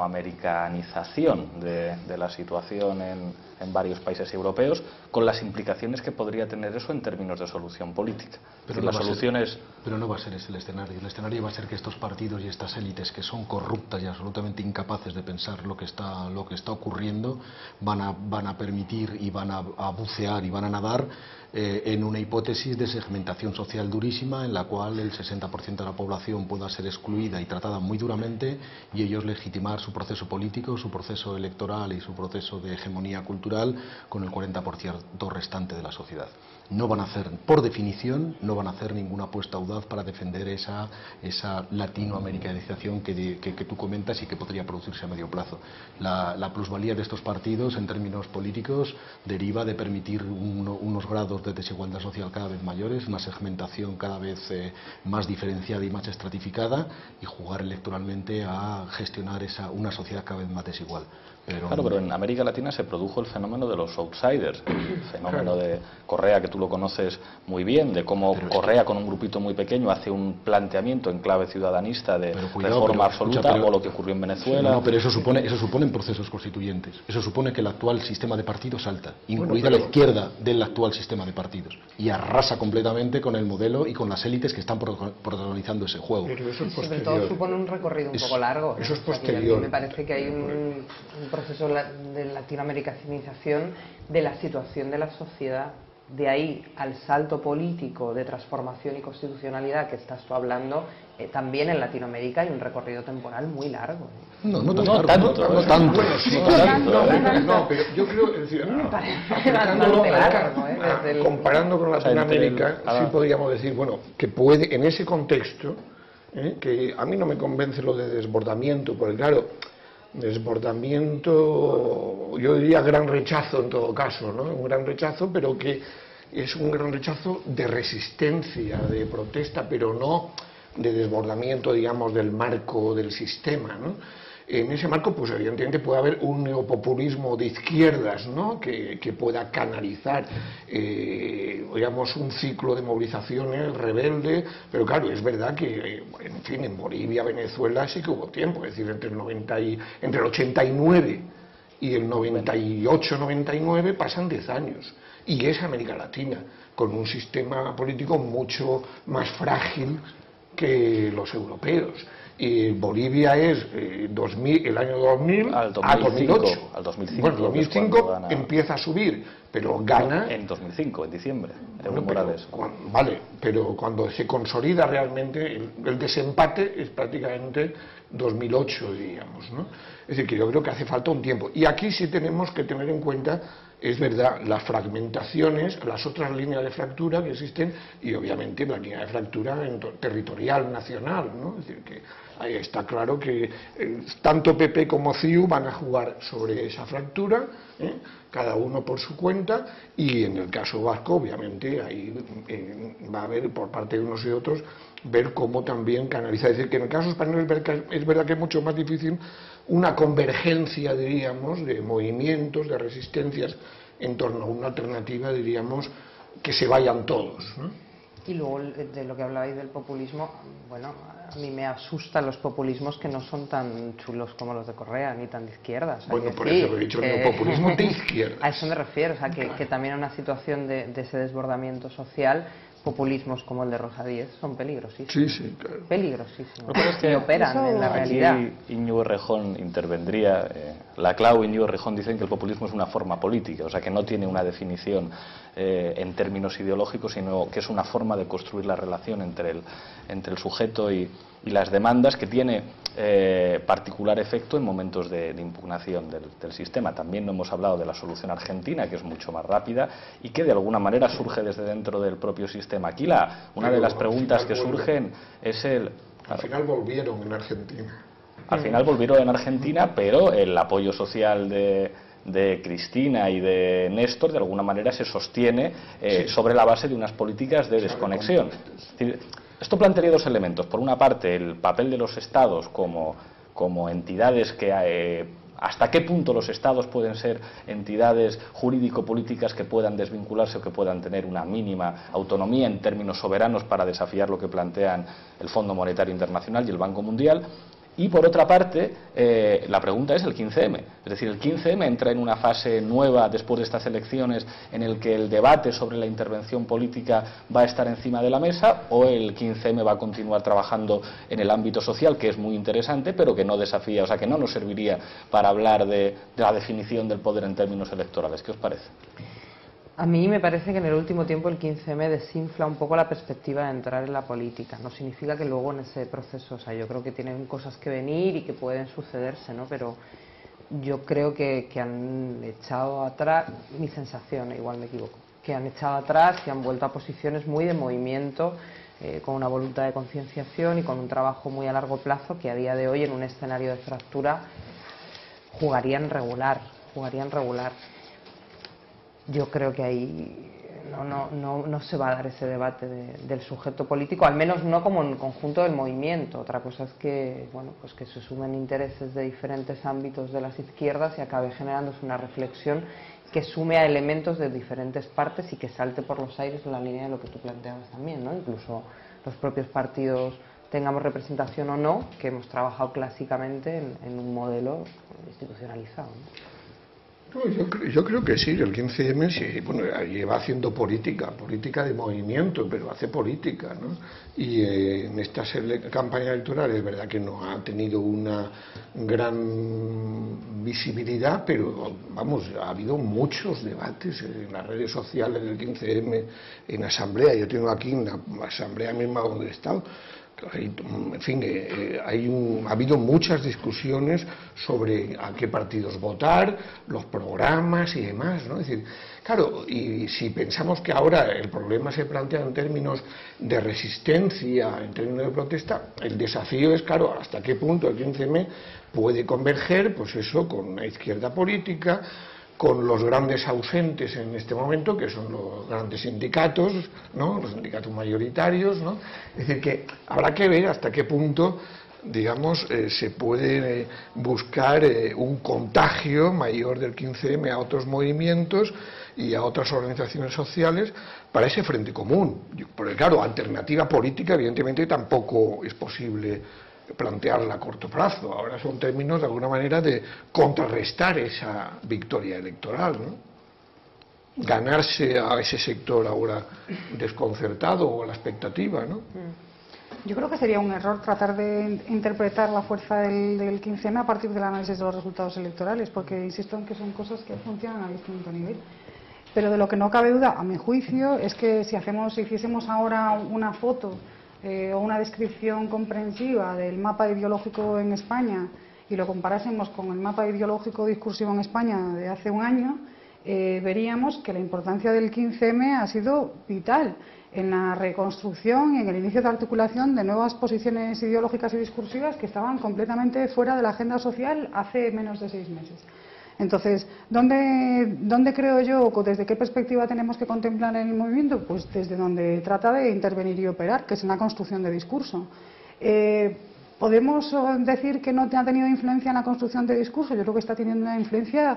latinoamericanización de, de la situación en, en varios países europeos, con las implicaciones que podría tener eso en términos de solución política? Pero, no, no soluciones... ser, pero no va a ser ese el escenario. El escenario va a ser que estos partidos y estas élites, que son corruptas y absolutamente incapaces de pensar lo que está, lo que está ocurriendo, van a, van a permitir y van a, a bucear y van a nadar eh, en una hipótesis de segmentación social durísima, en la cual el sesenta por ciento de la población pueda ser excluida y tratada muy duramente, y ellos legitimar su proceso político, su proceso electoral y su proceso de hegemonía cultural con el cuarenta por ciento restante de la sociedad. No van a hacer, por definición, no van a hacer ninguna apuesta audaz para defender esa, esa latinoamericanización que, de, que, que tú comentas y que podría producirse a medio plazo. La, la plusvalía de estos partidos, en términos políticos, deriva de permitir uno, unos grados de desigualdad social cada vez mayores, una segmentación cada vez eh, más diferenciada y más estratificada, y jugar electoralmente a gestionar esa, una sociedad cada vez más desigual. Pero, claro, pero en América Latina se produjo el fenómeno de los outsiders, el fenómeno de Correa, que tú lo conoces muy bien, de cómo pero Correa, es que... con un grupito muy pequeño, hace un planteamiento en clave ciudadanista de cuidado, reforma pero, absoluta, escucha, pero, o lo que ocurrió en Venezuela. No, pero eso supone, eso supone procesos constituyentes. Eso supone que el actual sistema de partidos salta, incluida bueno, pero... la izquierda del actual sistema de partidos, y arrasa completamente con el modelo y con las élites que están protagonizando ese juego. Pero eso es sobre todo supone un recorrido un es, poco largo. Eso es posterior. O sea, a mí me parece que hay un, un proceso de latinoamericanización de la situación de la sociedad. De ahí al salto político de transformación y constitucionalidad que estás tú hablando, eh, también en Latinoamérica hay un recorrido temporal muy largo. No, no, no, no tanto, no, no tanto. Bueno, sí, no, tanto, no, no, no, pero yo creo, es decir, me parece bastante largo, ¿eh? Desde el... comparando con Latinoamérica, sí podríamos decir, bueno, que puede, en ese contexto, ¿eh? que a mí no me convence lo de desbordamiento, porque claro, desbordamiento, yo diría gran rechazo en todo caso, ¿no? Un gran rechazo, pero que es un gran rechazo de resistencia, de protesta, pero no de desbordamiento, digamos, del marco del sistema, ¿no? En ese marco, pues evidentemente puede haber un neopopulismo de izquierdas, ¿no? que, que pueda canalizar, eh, digamos, un ciclo de movilizaciones rebelde, pero claro, es verdad que, en fin, en Bolivia, Venezuela sí que hubo tiempo, es decir, entre el, noventa y, entre el ochenta y nueve y el noventa y ocho noventa y nueve pasan diez años, y es América Latina, con un sistema político mucho más frágil que los europeos. Y Bolivia es eh, dos mil, el año dos mil al dos mil cinco, a dos mil ocho. Al dos mil cinco, bueno, dos mil cinco empieza a subir, pero gana... En dos mil cinco, en diciembre, bueno, pero, cuando, vale, pero cuando se consolida realmente, el, el desempate es prácticamente dos mil ocho, diríamos, ¿no? Es decir, que yo creo que hace falta un tiempo. Y aquí sí tenemos que tener en cuenta, es verdad, las fragmentaciones, las otras líneas de fractura que existen, y obviamente la línea de fractura territorial, nacional, ¿no? Es decir, que ahí está claro que eh, tanto P P como C I U van a jugar sobre esa fractura, ¿eh? cada uno por su cuenta, y en el caso vasco, obviamente, ahí eh, va a haber por parte de unos y otros ver cómo también canalizar. Es decir, que en el caso español es verdad, es verdad que es mucho más difícil una convergencia, diríamos, de movimientos, de resistencias en torno a una alternativa, diríamos, que se vayan todos, ¿no? Y luego de lo que hablabais del populismo, bueno, a mí me asustan los populismos que no son tan chulos como los de Correa, ni tan de izquierdas. Bueno, por eso he dicho que... neopopulismo de izquierdas. A eso me refiero, o sea, que, que también en una situación de, de ese desbordamiento social, populismos como el de Rosa Díez son peligrosísimos. Sí, sí, claro. Peligrosísimos. Pero es que y operan eso, en la aquí realidad. Íñigo Errejón intervendría. Eh, la Clau y Íñigo Errejón dicen que el populismo es una forma política, o sea, que no tiene una definición eh, en términos ideológicos, sino que es una forma de construir la relación entre el, entre el sujeto y, y las demandas, que tiene eh, particular efecto en momentos de, de impugnación del, del sistema. También no hemos hablado de la solución argentina, que es mucho más rápida y que de alguna manera surge desde dentro del propio sistema. Aquí la, una de las preguntas que surgen es el... Al final volvieron en Argentina. Al final volvieron en Argentina, pero el apoyo social de, de Cristina y de Néstor de alguna manera se sostiene eh, sí. sobre la base de unas políticas de desconexión. Es decir, esto plantearía dos elementos. Por una parte, el papel de los Estados como, como entidades que... Eh, ¿Hasta qué punto los Estados pueden ser entidades jurídico-políticas que puedan desvincularse o que puedan tener una mínima autonomía en términos soberanos para desafiar lo que plantean el Fondo Monetario Internacional y el Banco Mundial? Y por otra parte, eh, la pregunta es el quince eme. Es decir, el quince eme entra en una fase nueva después de estas elecciones en el que el debate sobre la intervención política va a estar encima de la mesa, o el quince eme va a continuar trabajando en el ámbito social, que es muy interesante, pero que no desafía, o sea, que no nos serviría para hablar de, de la definición del poder en términos electorales. ¿Qué os parece? A mí me parece que en el último tiempo el quince eme desinfla un poco la perspectiva de entrar en la política. No significa que luego en ese proceso, o sea, yo creo que tienen cosas que venir y que pueden sucederse, ¿no? Pero yo creo que, que han echado atrás, mi sensación, igual me equivoco, que han echado atrás y han vuelto a posiciones muy de movimiento, eh, con una voluntad de concienciación y con un trabajo muy a largo plazo que a día de hoy en un escenario de fractura jugarían regular, jugarían regular. Yo creo que ahí no, no, no, no se va a dar ese debate de, del sujeto político, al menos no como en el conjunto del movimiento. Otra cosa es que, bueno, pues que se sumen intereses de diferentes ámbitos de las izquierdas y acabe generándose una reflexión que sume a elementos de diferentes partes y que salte por los aires en la línea de lo que tú planteabas también, ¿no? Incluso los propios partidos, tengamos representación o no, que hemos trabajado clásicamente en, en un modelo institucionalizado, ¿no? No, yo, yo creo que sí, el quince eme sí, bueno, lleva haciendo política, política de movimiento, pero hace política, ¿no? Y eh, en esta campaña electoral es verdad que no ha tenido una gran visibilidad, pero vamos, ha habido muchos debates en las redes sociales del quince eme, en asamblea. Yo tengo aquí una asamblea misma donde he estado. En fin, eh, hay un, ha habido muchas discusiones sobre a qué partidos votar, los programas y demás, ¿no? Es decir, claro, y si pensamos que ahora el problema se plantea en términos de resistencia, en términos de protesta, el desafío es, claro, hasta qué punto el quince eme puede converger, pues eso, con una izquierda política, con los grandes ausentes en este momento, que son los grandes sindicatos, ¿no? Los sindicatos mayoritarios, ¿no? Es decir, que habrá que ver hasta qué punto, digamos, eh, se puede eh, buscar eh, un contagio mayor del quince eme a otros movimientos y a otras organizaciones sociales para ese frente común. Porque, claro, alternativa política, evidentemente, tampoco es posible plantearla a corto plazo. Ahora son términos de alguna manera de contrarrestar esa victoria electoral, ¿no? Ganarse a ese sector ahora desconcertado o a la expectativa, ¿no? Yo creo que sería un error tratar de interpretar la fuerza del, del quince eme a partir del análisis de los resultados electorales, porque insisto en que son cosas que funcionan a distinto nivel. Pero de lo que no cabe duda, a mi juicio, es que si hacemos, si hiciésemos ahora una foto Eh, o una descripción comprensiva del mapa ideológico en España y lo comparásemos con el mapa ideológico discursivo en España de hace un año, eh, veríamos que la importancia del quince eme ha sido vital en la reconstrucción y en el inicio de articulación de nuevas posiciones ideológicas y discursivas que estaban completamente fuera de la agenda social hace menos de seis meses. Entonces, ¿dónde, ¿dónde creo yo, o desde qué perspectiva tenemos que contemplar el movimiento? Pues desde donde trata de intervenir y operar, que es en la construcción de discurso. Eh, ¿Podemos decir que no ha tenido influencia en la construcción de discurso? Yo creo que está teniendo una influencia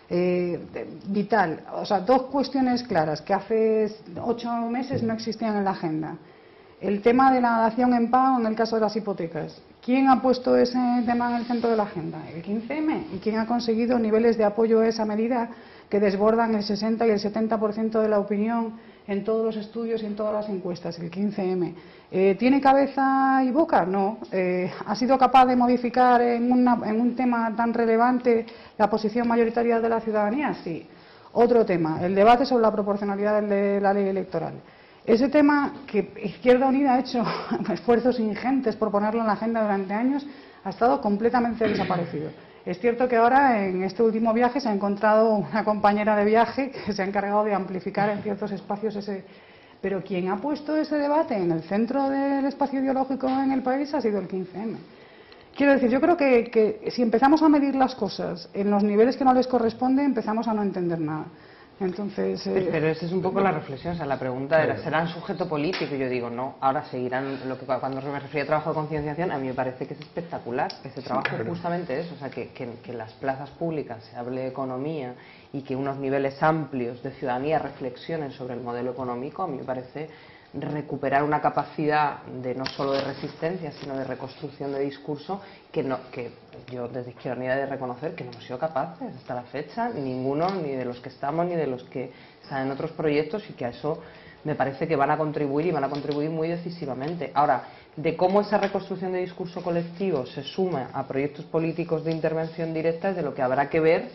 Eh, vital, o sea, dos cuestiones claras que hace ocho meses no existían en la agenda. El tema de la dación en pago en el caso de las hipotecas. ¿Quién ha puesto ese tema en el centro de la agenda? El quince eme. ¿Y quién ha conseguido niveles de apoyo a esa medida que desbordan el sesenta y el setenta por ciento de la opinión en todos los estudios y en todas las encuestas? El quince eme. Eh, ¿Tiene cabeza y boca? No. Eh, ¿Ha sido capaz de modificar en, una, en un tema tan relevante la posición mayoritaria de la ciudadanía? Sí. Otro tema, el debate sobre la proporcionalidad de la ley electoral. Ese tema que Izquierda Unida ha hecho esfuerzos ingentes por ponerlo en la agenda durante años ha estado completamente desaparecido. Es cierto que ahora en este último viaje se ha encontrado una compañera de viaje que se ha encargado de amplificar en ciertos espacios ese... Pero quien ha puesto ese debate en el centro del espacio ideológico en el país ha sido el quince eme. Quiero decir, yo creo que, que si empezamos a medir las cosas en los niveles que no les corresponde, empezamos a no entender nada. Entonces, eh... pero esa es un poco la reflexión, o sea, la pregunta era, ¿serán sujeto político? Y yo digo, no, ahora seguirán, lo que cuando me refería a trabajo de concienciación, a mí me parece que es espectacular, ese trabajo sí, claro. Justamente eso, o sea, que, que, que en las plazas públicas se hable de economía y que unos niveles amplios de ciudadanía reflexionen sobre el modelo económico, a mí me parece recuperar una capacidad de no solo de resistencia, sino de reconstrucción de discurso que, no, que yo desde Izquierda Unida he de reconocer que no hemos sido capaces hasta la fecha, ninguno, ni de los que estamos, ni de los que están en otros proyectos, y que a eso me parece que van a contribuir y van a contribuir muy decisivamente. Ahora, de cómo esa reconstrucción de discurso colectivo se suma a proyectos políticos de intervención directa es de lo que habrá que ver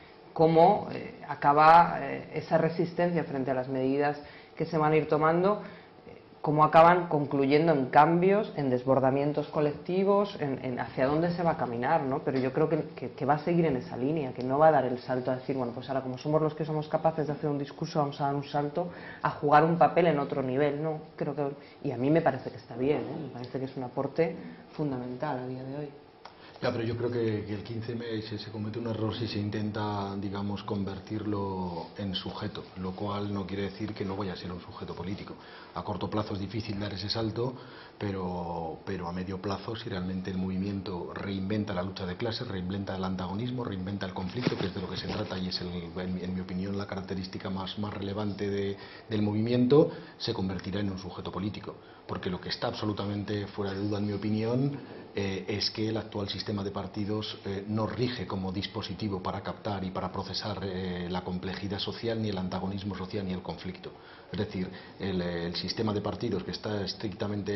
cómo eh, acaba eh, esa resistencia frente a las medidas que se van a ir tomando, cómo acaban concluyendo en cambios, en desbordamientos colectivos, en, en hacia dónde se va a caminar, ¿no? Pero yo creo que, que, que va a seguir en esa línea, que no va a dar el salto a decir, bueno, pues ahora como somos los que somos capaces de hacer un discurso, vamos a dar un salto a jugar un papel en otro nivel, ¿no? Creo que, y a mí me parece que está bien, ¿eh? Me parece que es un aporte fundamental a día de hoy. Ya, pero yo creo que, que el quince eme se, se comete un error si se intenta, digamos, convertirlo en sujeto, lo cual no quiere decir que no vaya a ser un sujeto político. A corto plazo es difícil dar ese salto, pero, pero a medio plazo, si realmente el movimiento reinventa la lucha de clases, reinventa el antagonismo, reinventa el conflicto, que es de lo que se trata y es, el, en, en mi opinión, la característica más, más relevante de, del movimiento, se convertirá en un sujeto político. Porque lo que está absolutamente fuera de duda, en mi opinión, eh, es que el actual sistema de partidos eh, no rige como dispositivo para captar y para procesar eh, la complejidad social, ni el antagonismo social, ni el conflicto. Es decir, el, el sistema de partidos, que está estrictamente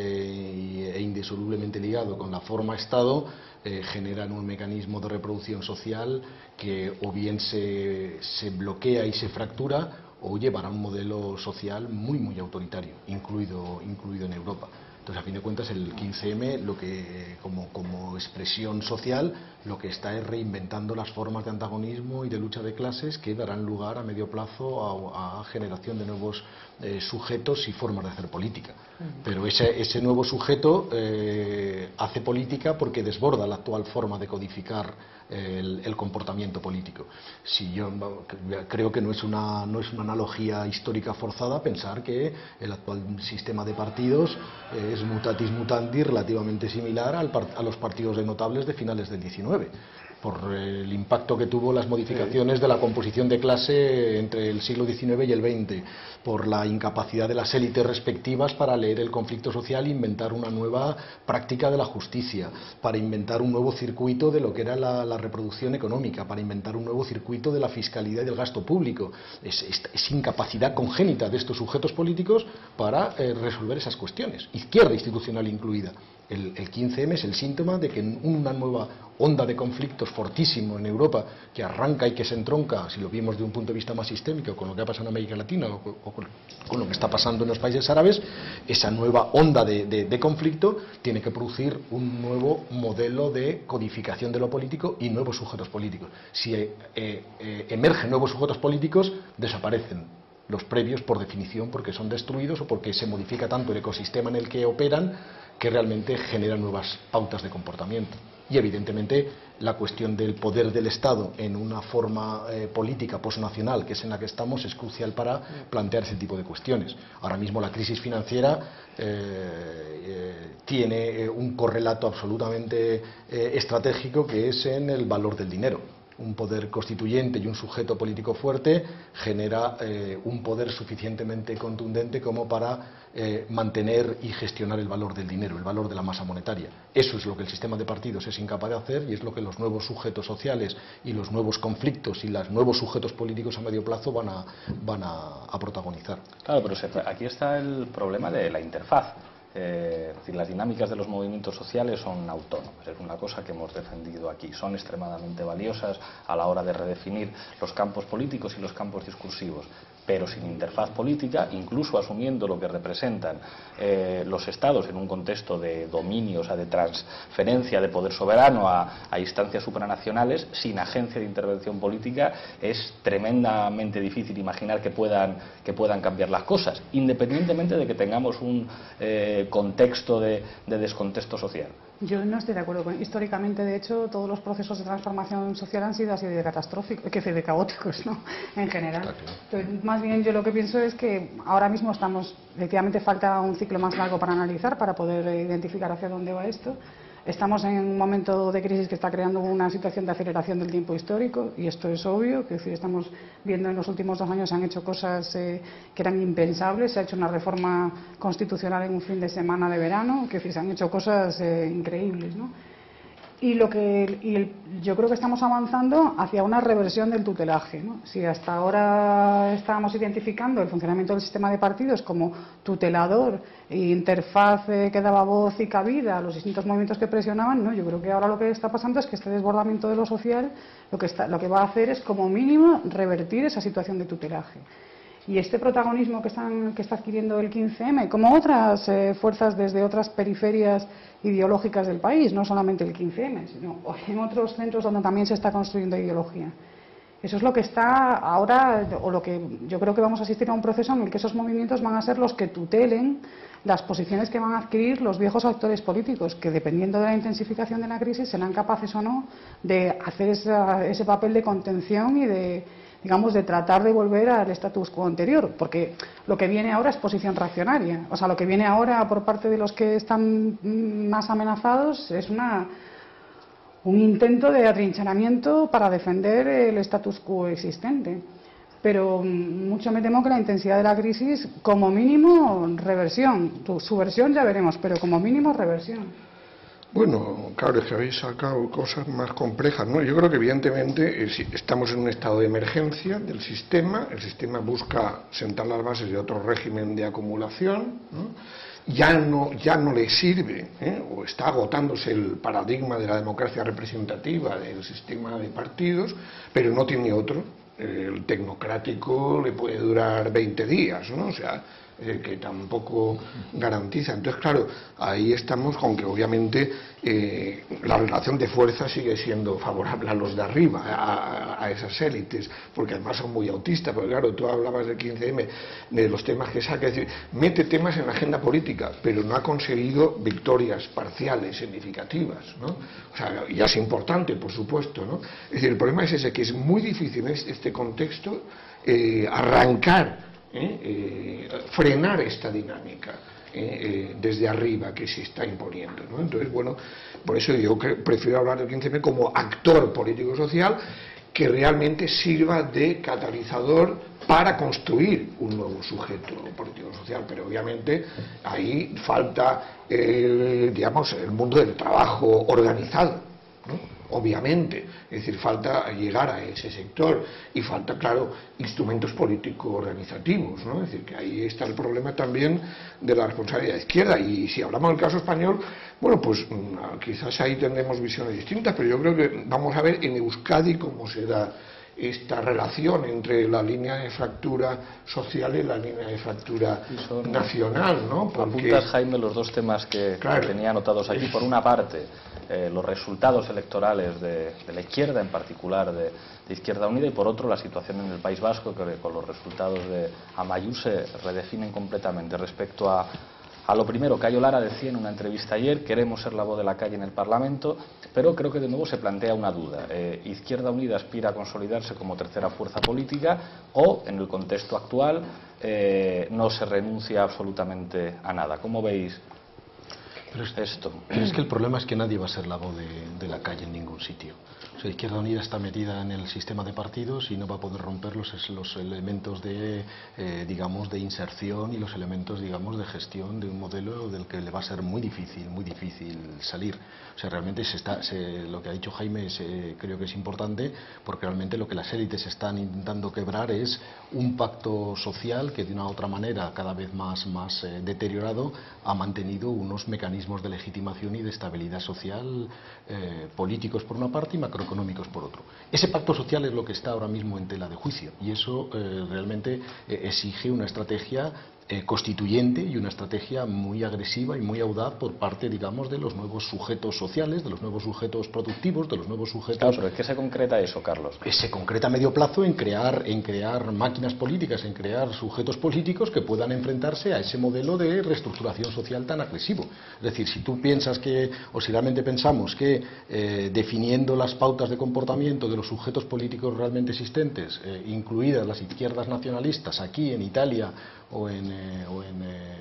e indisolublemente ligado con la forma Estado, eh, generan un mecanismo de reproducción social que o bien se, se bloquea y se fractura, o llevará a un modelo social muy muy autoritario, incluido, incluido en Europa. Entonces, a fin de cuentas, el quince eme, lo que, como, como expresión social, lo que está es reinventando las formas de antagonismo y de lucha de clases que darán lugar a medio plazo a, a generación de nuevos eh, sujetos y formas de hacer política. Pero ese, ese nuevo sujeto eh, hace política porque desborda la actual forma de codificar el, el comportamiento político. Si yo creo que no es una no es una analogía histórica forzada pensar que el actual sistema de partidos eh, es mutatis mutandis relativamente similar al, a los partidos de notables de finales del diecinueve, por el impacto que tuvo las modificaciones de la composición de clase entre el siglo diecinueve y el veinte, por la incapacidad de las élites respectivas para leer el conflicto social e inventar una nueva práctica de la justicia, para inventar un nuevo circuito de lo que era la, la reproducción económica, para inventar un nuevo circuito de la fiscalidad y del gasto público. Es, es, es incapacidad congénita de estos sujetos políticos para eh, resolver esas cuestiones, izquierda institucional incluida. El, el quince eme es el síntoma de que una nueva onda de conflictos fortísimo en Europa, que arranca y que se entronca, si lo vimos de un punto de vista más sistémico, con lo que ha pasado en América Latina o, o con, con lo que está pasando en los países árabes, esa nueva onda de, de, de conflicto tiene que producir un nuevo modelo de codificación de lo político y nuevos sujetos políticos. Si eh, eh, emergen nuevos sujetos políticos, desaparecen los previos por definición, porque son destruidos o porque se modifica tanto el ecosistema en el que operan que realmente generan nuevas pautas de comportamiento. Y evidentemente la cuestión del poder del Estado en una forma eh, política posnacional, que es en la que estamos, es crucial para plantear ese tipo de cuestiones. Ahora mismo la crisis financiera eh, eh, tiene un correlato absolutamente eh, estratégico, que es en el valor del dinero. un poder constituyente y un sujeto político fuerte genera eh, un poder suficientemente contundente como para eh, mantener y gestionar el valor del dinero, el valor de la masa monetaria. Eso es lo que el sistema de partidos es incapaz de hacer y es lo que los nuevos sujetos sociales y los nuevos conflictos y los nuevos sujetos políticos a medio plazo van a, van a, a protagonizar. Claro, pero se, aquí está el problema de la interfaz. Eh, es decir, las dinámicas de los movimientos sociales son autónomas, es una cosa que hemos defendido aquí, son extremadamente valiosas a la hora de redefinir los campos políticos y los campos discursivos, pero sin interfaz política, incluso asumiendo lo que representan eh, los estados en un contexto de dominio, o sea, de transferencia de poder soberano a, a instancias supranacionales, sin agencia de intervención política es tremendamente difícil imaginar que puedan, que puedan cambiar las cosas, independientemente de que tengamos un eh, contexto de, de descontexto social. Yo no estoy de acuerdo con. Históricamente, de hecho, todos los procesos de transformación social han sido así de catastróficos, que de caóticos, ¿no? En general. Entonces, más bien, yo lo que pienso es que ahora mismo estamos, efectivamente, falta un ciclo más largo para analizar, para poder identificar hacia dónde va esto. Estamos en un momento de crisis que está creando una situación de aceleración del tiempo histórico y esto es obvio, que es decir, estamos viendo en los últimos dos años se han hecho cosas eh, que eran impensables, se ha hecho una reforma constitucional en un fin de semana de verano, que es decir, se han hecho cosas eh, increíbles, ¿no? Y, lo que, y el, yo creo que estamos avanzando hacia una reversión del tutelaje, ¿no? Si hasta ahora estábamos identificando el funcionamiento del sistema de partidos como tutelador e interfaz eh, que daba voz y cabida a los distintos movimientos que presionaban, ¿no? Yo creo que ahora lo que está pasando es que este desbordamiento de lo social lo que, está, lo que va a hacer es como mínimo revertir esa situación de tutelaje. Y este protagonismo que, están, que está adquiriendo el quince eme, como otras eh, fuerzas desde otras periferias ideológicas del país, no solamente el quince eme, sino en otros centros donde también se está construyendo ideología. Eso es lo que está ahora, o lo que yo creo que vamos a asistir a un proceso en el que esos movimientos van a ser los que tutelen las posiciones que van a adquirir los viejos actores políticos, que dependiendo de la intensificación de la crisis serán capaces o no de hacer esa, ese papel de contención y de, digamos, de tratar de volver al status quo anterior, porque lo que viene ahora es posición reaccionaria. O sea, lo que viene ahora por parte de los que están más amenazados es una, un intento de atrincheramiento para defender el status quo existente. Pero mucho me temo que la intensidad de la crisis, como mínimo, reversión. Subversión ya veremos, pero como mínimo, reversión. Bueno, claro, es que habéis sacado cosas más complejas, ¿no? Yo creo que evidentemente estamos en un estado de emergencia del sistema, el sistema busca sentar las bases de otro régimen de acumulación, ¿no? Ya no, ya no le sirve, ¿eh? O está agotándose el paradigma de la democracia representativa del sistema de partidos, pero no tiene otro. El tecnocrático le puede durar veinte días, ¿no? O sea, eh, que tampoco garantiza. Entonces, claro, ahí estamos con que obviamente eh, la relación de fuerza sigue siendo favorable a los de arriba, a, a esas élites, porque además son muy autistas, porque claro, tú hablabas del quince eme, de los temas que saca, es decir, mete temas en la agenda política, pero no ha conseguido victorias parciales significativas, ¿no? O sea, ya es importante, por supuesto, ¿no? Es decir, el problema es ese, que es muy difícil en este contexto eh, arrancar, eh, eh, frenar esta dinámica eh, eh, desde arriba que se está imponiendo, ¿no? Entonces, bueno, por eso yo prefiero hablar del quince eme como actor político-social que realmente sirva de catalizador para construir un nuevo sujeto político-social, pero obviamente ahí falta, eh, digamos, el mundo del trabajo organizado, ¿no? Obviamente, es decir, falta llegar a ese sector y falta, claro, instrumentos político-organizativos, ¿no? Es decir, que ahí está el problema también de la responsabilidad de izquierda. Y si hablamos del caso español, bueno, pues quizás ahí tendremos visiones distintas, pero yo creo que vamos a ver en Euskadi cómo se da esta relación entre la línea de fractura social y la línea de fractura nacional, ¿no? Porque apuntas, Jaime, los dos temas que, claro, que tenía anotados aquí. Por una parte, eh, los resultados electorales de, de la izquierda, en particular de, de Izquierda Unida, y por otro, la situación en el País Vasco, que con los resultados de Amaiur se redefinen completamente. Respecto a A lo primero, Cayo Lara decía en una entrevista ayer: queremos ser la voz de la calle en el Parlamento, pero creo que de nuevo se plantea una duda. Eh, ¿Izquierda Unida aspira a consolidarse como tercera fuerza política o, en el contexto actual, eh, no se renuncia absolutamente a nada? ¿Cómo veis Pero es, esto. Pero es que el problema es que nadie va a ser la voz de, de la calle en ningún sitio. O sea, Izquierda Unida está metida en el sistema de partidos y no va a poder romper los, los elementos de, eh, digamos, de inserción y los elementos, digamos, de gestión de un modelo del que le va a ser muy difícil, muy difícil salir. O sea, realmente se está, se, lo que ha dicho Jaime es, eh, creo que es importante, porque realmente lo que las élites están intentando quebrar es un pacto social que de una u otra manera, cada vez más, más eh, deteriorado, ha mantenido unos mecanismos de legitimación y de estabilidad social eh, políticos por una parte y macroeconómicos por otro. Ese pacto social es lo que está ahora mismo en tela de juicio y eso eh, realmente eh, exige una estrategia eh, constituyente y una estrategia muy agresiva y muy audaz por parte, digamos, de los nuevos sujetos sociales, de los nuevos sujetos productivos, de los nuevos sujetos... Claro, pero ¿en qué se concreta eso, Carlos? Se concreta a medio plazo en crear, en crear máquinas políticas, en crear sujetos políticos que puedan enfrentarse a ese modelo de reestructuración social tan agresivo. Es decir, si tú piensas que, o si realmente pensamos que eh, definiendo las pautas de comportamiento de los sujetos políticos realmente existentes, eh, incluidas las izquierdas nacionalistas aquí en Italia o en, eh, o en, eh,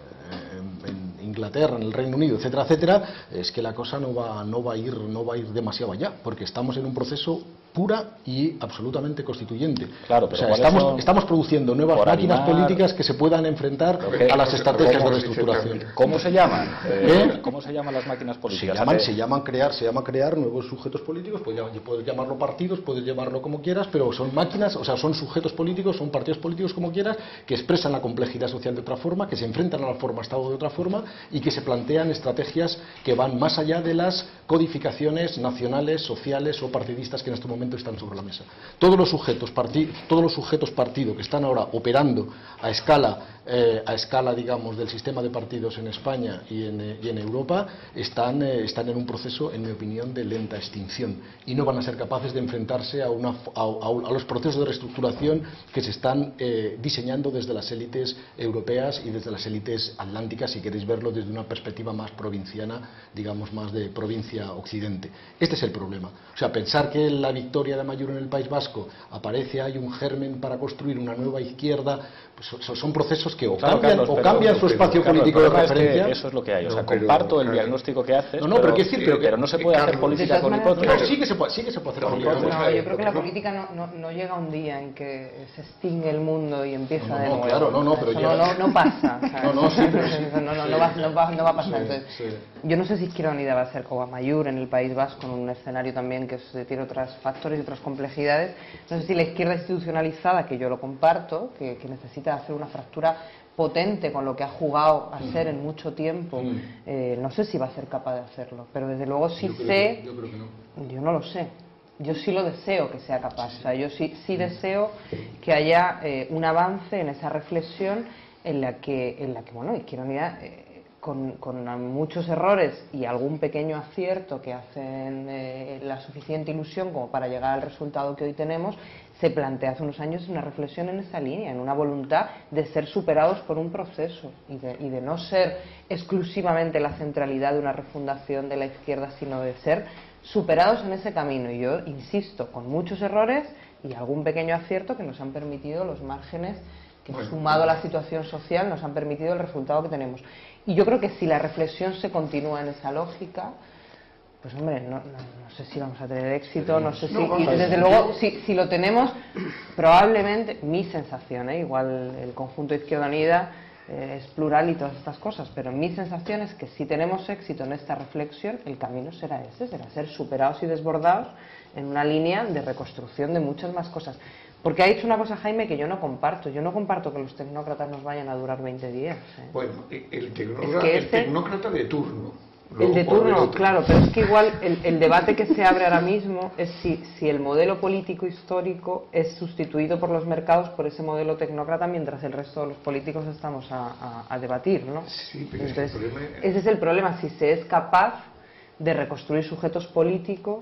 en, en Inglaterra, en el Reino Unido, etcétera, etcétera, es que la cosa no va, no va a ir, no va a ir demasiado allá, porque estamos en un proceso pura y absolutamente constituyente. Claro, pero o sea, estamos, son... estamos produciendo nuevas máquinas animar... políticas que se puedan enfrentar ¿Qué? a las estrategias de reestructuración. ¿Cómo se llaman? ¿Eh? ¿Cómo se llaman las máquinas políticas? Se llaman, se llaman crear, se llama crear nuevos sujetos políticos, puedes, puedes llamarlo partidos, puedes llamarlo como quieras, pero son máquinas, o sea, son sujetos políticos, son partidos políticos como quieras, que expresan la complejidad social de otra forma, que se enfrentan a la forma Estado de otra forma y que se plantean estrategias que van más allá de las codificaciones nacionales, sociales o partidistas que en este momento están sobre la mesa. Todos los sujetos partido, todos los sujetos partido que están ahora operando a escala, eh, a escala, digamos, del sistema de partidos en España y en, eh, y en Europa, están, eh, están en un proceso, en mi opinión, de lenta extinción y no van a ser capaces de enfrentarse a, una, a, a, a los procesos de reestructuración que se están eh, diseñando desde las élites europeas y desde las élites atlánticas, si queréis verlo desde una perspectiva más provinciana, digamos, más de provincia occidente. Este es el problema. O sea, pensar que la victoria de Amaiur en el País Vasco aparece, hay un germen para construir una nueva izquierda, pues son, son procesos que o claro, cambian, Carlos, o pero, cambian pero, su espacio Carlos, político de Es referencia. que eso es lo que hay. O sea, no, pero, comparto el claro, diagnóstico que haces, no, no, pero, pero, decir, pero, pero no se puede Carlos, hacer política con maneras, hipótesis. No, sí que se puede, sí que se puede hacer No, política. vamos a No, ver, yo creo que la no. política no, no, no llega un día en que se extingue el mundo y empieza No, no, de no, nuevo. claro, no, no, pero Eso llega- no, no, no pasa. ¿sabes? No, no, sí, pero sí. no, no, no, Sí. no, va, no, va, no va a pasar. Sí, Entonces, sí. yo no sé si Izquierda Unida va a ser como Amaiur en el País Vasco, en un escenario también que se tiene otros factores y otras complejidades. No sé si la izquierda institucionalizada, que yo lo comparto, que, que necesita hacer una fractura potente con lo que ha jugado a ser en mucho tiempo, Mm. eh, no sé si va a ser capaz de hacerlo, pero desde luego sí Yo creo sé, que- yo creo que no. yo no lo sé, yo sí lo deseo que sea capaz, o sea, yo sí, sí deseo que haya eh, un avance en esa reflexión en la que, en la que bueno, Izquierda Unida, eh, con, con muchos errores y algún pequeño acierto que hacen eh, la suficiente ilusión como para llegar al resultado que hoy tenemos, se plantea hace unos años una reflexión en esa línea, en una voluntad de ser superados por un proceso y de, y de no ser exclusivamente la centralidad de una refundación de la izquierda, sino de ser superados en ese camino. Y yo insisto, con muchos errores y algún pequeño acierto que nos han permitido los márgenes que, bueno, sumado a la situación social, nos han permitido el resultado que tenemos. Y yo creo que si la reflexión se continúa en esa lógica, pues hombre, no, no, no sé si vamos a tener éxito, no sé si... No, y vamos, desde yo- luego, si, si lo tenemos, probablemente, mi sensación, ¿eh? Igual el conjunto de Izquierda Unida eh, es plural y todas estas cosas, pero mi sensación es que si tenemos éxito en esta reflexión, el camino será ese, será ser superados y desbordados en una línea de reconstrucción de muchas más cosas. Porque ha dicho una cosa, Jaime, que yo no comparto. Yo no comparto que los tecnócratas nos vayan a durar veinte días. ¿eh? Bueno, el Es tecnócrata, que el este- tecnócrata de turno. El Luego de puede haber turno, otro. claro, pero es que igual el, el debate que se abre ahora mismo es si, si el modelo político histórico es sustituido por los mercados por ese modelo tecnócrata mientras el resto de los políticos estamos a, a- a debatir, ¿no? Sí, pero es que Entonces, el problema es- ese es el problema, si se es capaz de reconstruir sujetos políticos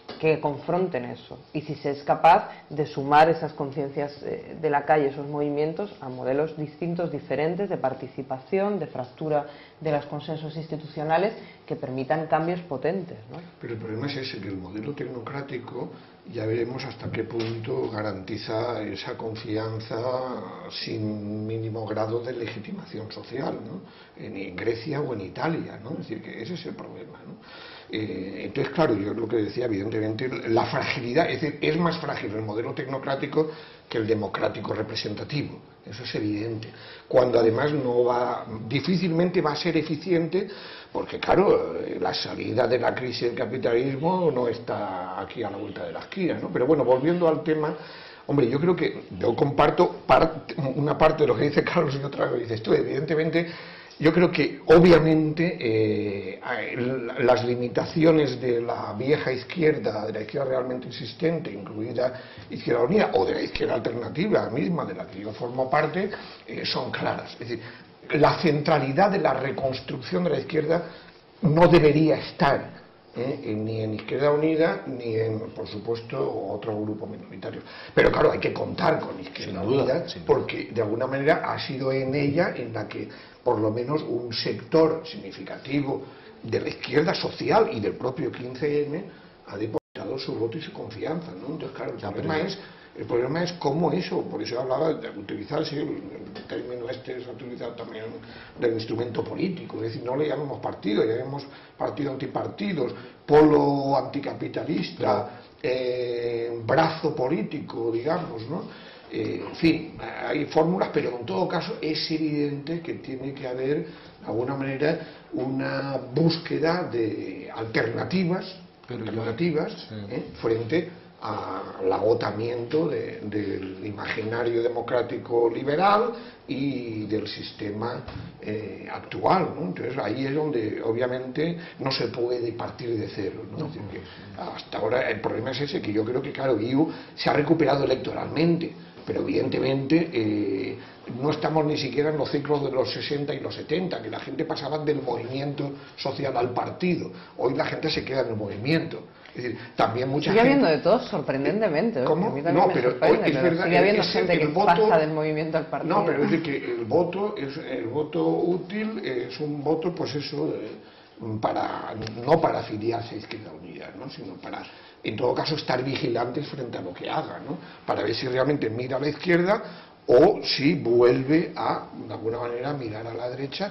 que confronten eso, y si se es capaz de sumar esas conciencias eh, de la calle, esos movimientos, a modelos distintos, diferentes, de participación, de fractura de los consensos institucionales que permitan cambios potentes, ¿no? Pero el problema es ese, que el modelo tecnocrático ya veremos hasta qué punto garantiza esa confianza sin mínimo grado de legitimación social, ¿no? En Grecia o en Italia, ¿no? Es decir, que ese es el problema, ¿no? Eh, entonces, claro, yo lo que decía, evidentemente, la fragilidad, es decir, es más frágil el modelo tecnocrático que el democrático representativo, eso es evidente, cuando además no va, difícilmente va a ser eficiente, porque claro, la salida de la crisis del capitalismo no está aquí a la vuelta de la esquina, ¿no? Pero bueno, volviendo al tema, hombre, yo creo que yo comparto part, una parte de lo que dice Carlos y otra lo que dices tú, evidentemente. Yo creo que, obviamente, eh, las limitaciones de la vieja izquierda, de la izquierda realmente existente, incluida Izquierda Unida, o de la izquierda alternativa misma, de la que yo formo parte, eh, son claras. Es decir, la centralidad de la reconstrucción de la izquierda no debería estar eh, ni en Izquierda Unida, ni en, por supuesto, otros grupos minoritarios. Pero claro, hay que contar con Izquierda Sin duda, Unida, sin duda. porque de alguna manera ha sido en ella en la que por lo menos un sector significativo de la izquierda social y del propio quince eme ha depositado su voto y su confianza, ¿no? Entonces, claro, el problema es, el problema es cómo eso, por eso hablaba de utilizar, sí, el término este se ha utilizado también del instrumento político, es decir, no le llamemos partido, llamemos partido antipartidos, polo anticapitalista, eh, brazo político, digamos, ¿no? Eh, en fin, hay fórmulas, pero en todo caso es evidente que tiene que haber, de alguna manera, una búsqueda de alternativas, pero alternativas yo, sí. eh, frente al agotamiento de, del imaginario democrático liberal y del sistema eh, actual, ¿no? Entonces ahí es donde obviamente no se puede partir de cero, ¿no? No. Es decir, que hasta ahora el problema es ese, que yo creo que claro, I U se ha recuperado electoralmente, pero evidentemente eh, no estamos ni siquiera en los ciclos de los sesenta y los setenta, que la gente pasaba del movimiento social al partido. Hoy la gente se queda en el movimiento. Es decir, también mucha sigue gente... habiendo de todo, sorprendentemente. ¿Cómo? A mí también No, me pero sorprende, hoy es pero verdad sigue habiendo es gente el que voto- pasa del movimiento al partido. No, pero es decir que el voto, es, el voto útil es un voto, pues eso, eh, para, no para afiliarse a Izquierda Unida, ¿no? Sino para, en todo caso, estar vigilantes frente a lo que haga, ¿no? Para ver si realmente mira a la izquierda o si vuelve a, de alguna manera, mirar a la derecha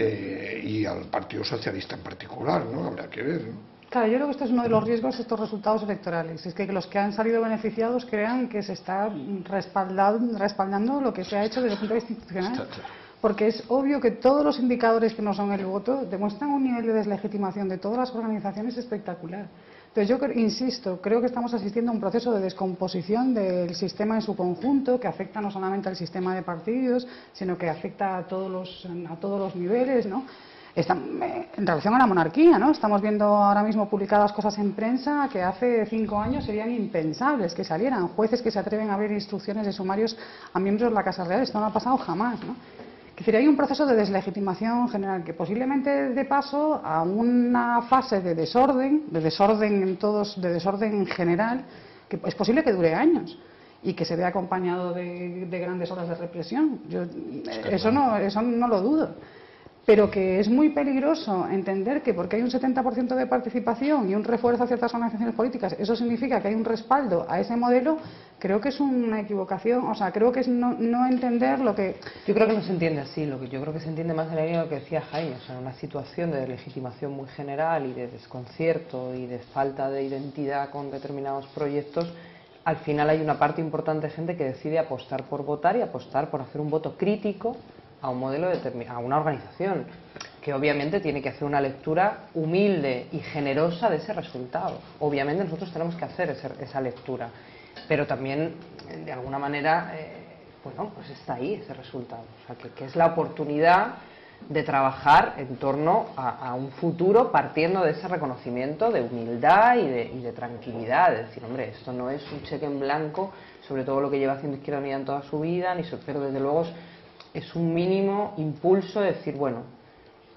eh, y al Partido Socialista en particular, ¿no? Habrá que ver, ¿no? Claro, yo creo que este es uno de los riesgos de estos resultados electorales. Es que los que han salido beneficiados crean que se está respaldando, respaldando lo que se ha hecho desde el punto de vista institucional. Porque es obvio que todos los indicadores que no son el voto demuestran un nivel de deslegitimación de todas las organizaciones espectacular. Entonces yo cre- insisto, creo que estamos asistiendo a un proceso de descomposición del sistema en su conjunto, que afecta no solamente al sistema de partidos, sino que afecta a todos los, a todos los niveles, ¿no? Está, en relación a la monarquía, ¿no? Estamos viendo ahora mismo publicadas cosas en prensa que hace cinco años serían impensables que salieran. Jueces que se atreven a abrir instrucciones de sumarios a miembros de la Casa Real. Esto no ha pasado jamás, ¿no? Es decir, hay un proceso de deslegitimación general que posiblemente dé paso a una fase de desorden, de desorden en todos, de desorden en general, que es posible que dure años y que se vea acompañado de, de grandes olas de represión. Yo, eso no, eso no lo dudo. Pero que es muy peligroso entender que porque hay un setenta por ciento de participación y un refuerzo a ciertas organizaciones políticas, eso significa que hay un respaldo a ese modelo, creo que es una equivocación, o sea, creo que es no, no entender lo que... Yo creo que no se entiende así, lo que yo creo que se entiende más en la línea de lo que decía Jaime, o sea, una situación de legitimación muy general y de desconcierto y de falta de identidad con determinados proyectos. Al final hay una parte importante de gente que decide apostar por votar y apostar por hacer un voto crítico a un modelo determinado, a una organización que obviamente tiene que hacer una lectura humilde y generosa de ese resultado. Obviamente nosotros tenemos que hacer ese, esa lectura, pero también de alguna manera, eh, bueno, pues está ahí ese resultado, o sea, que, que es la oportunidad de trabajar en torno a, a un futuro partiendo de ese reconocimiento de humildad y de, y de tranquilidad, de decir, hombre, esto no es un cheque en blanco sobre todo lo que lleva haciendo Izquierda Unida en toda su vida, ni so, pero desde luego es un mínimo impulso de decir, bueno,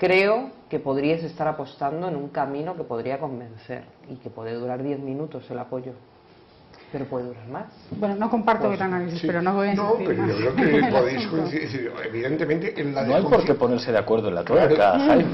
creo que podrías estar apostando en un camino que podría convencer y que puede durar diez minutos el apoyo, pero puede durar más. Bueno, no comparto Pues, el análisis, sí. pero no voy a No, insistir pero yo más creo que en el podéis asunto. coincidir. Evidentemente, en la No hay por qué desconfi- ponerse de acuerdo en la tuerca, Claro. Jaime.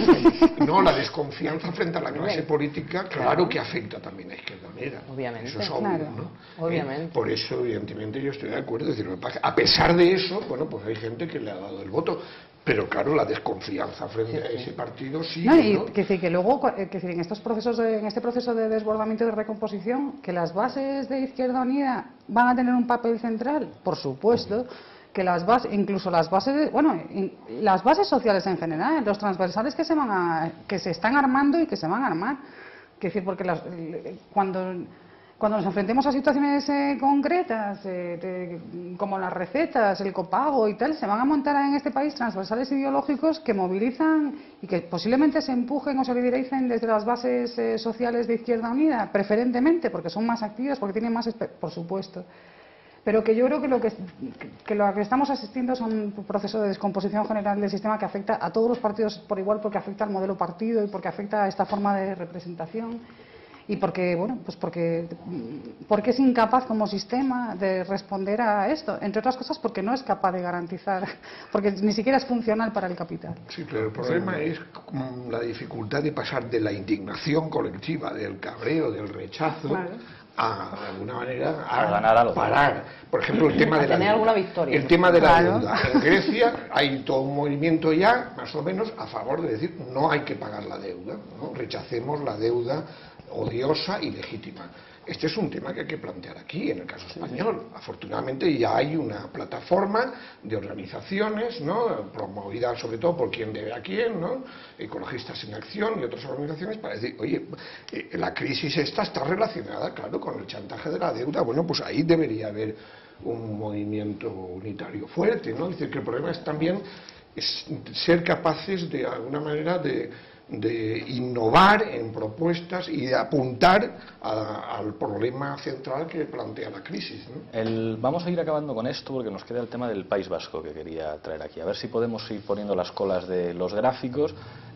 No, la desconfianza frente a la clase política, claro que afecta también a Izquierda Unida. Obviamente. Eso es obvio, Claro. ¿no? Obviamente. Eh, Por eso, evidentemente, yo estoy de acuerdo. Es decir, a pesar de eso, bueno, pues hay gente que le ha dado el voto. Pero claro, la desconfianza frente Sí, a sí. ese partido sí. No, y ¿no? que decir que luego, eh, que decir, en estos procesos, de, en este proceso de desbordamiento y de recomposición, que las bases de Izquierda Unida van a tener un papel central, por supuesto, que las bases, incluso las bases, de- bueno, in- las bases sociales en general, los transversales que se van a, que se están armando y que se van a armar, que decir, porque las- cuando Cuando nos enfrentemos a situaciones eh, concretas, eh, de- como las recetas, el copago y tal, se van a montar en este país transversales ideológicos que movilizan y que posiblemente se empujen o se lidericen desde las bases eh, sociales de Izquierda Unida, preferentemente, porque son más activas, porque tienen más, espe- por supuesto. Pero que yo creo que lo que, que lo que estamos asistiendo es a un proceso de descomposición general del sistema que afecta a todos los partidos por igual, porque afecta al modelo partido y porque afecta a esta forma de representación. Y porque, bueno, pues porque, porque es incapaz como sistema de responder a esto, entre otras cosas porque no es capaz de garantizar, porque ni siquiera es funcional para el capital. Sí, pero el problema es mm, la dificultad de pasar de la indignación colectiva, del cabreo, del rechazo, Claro. a, de alguna manera, a, A ganar algo. parar. Por ejemplo, el tema A de la tener deuda. alguna victoria. El tema de la Claro. deuda. En Grecia hay todo un movimiento ya, más o menos, a favor de decir no hay que pagar la deuda, ¿no? Rechacemos la deuda odiosa y legítima. Este es un tema que hay que plantear aquí, en el caso español. Afortunadamente ya hay una plataforma de organizaciones, ¿no?, promovida sobre todo por quién debe a quién, ¿no?, Ecologistas en Acción y otras organizaciones, para decir, oye, eh, la crisis esta está relacionada, claro, con el chantaje de la deuda. Bueno, pues ahí debería haber un movimiento unitario fuerte, ¿no? Es decir, que el problema es también es ser capaces de alguna manera de de innovar en propuestas y de apuntar a- al problema central que plantea la crisis, ¿no? El- vamos a ir acabando con esto porque nos queda el tema del País Vasco que quería traer aquí. A ver si podemos ir poniendo las colas de los gráficos.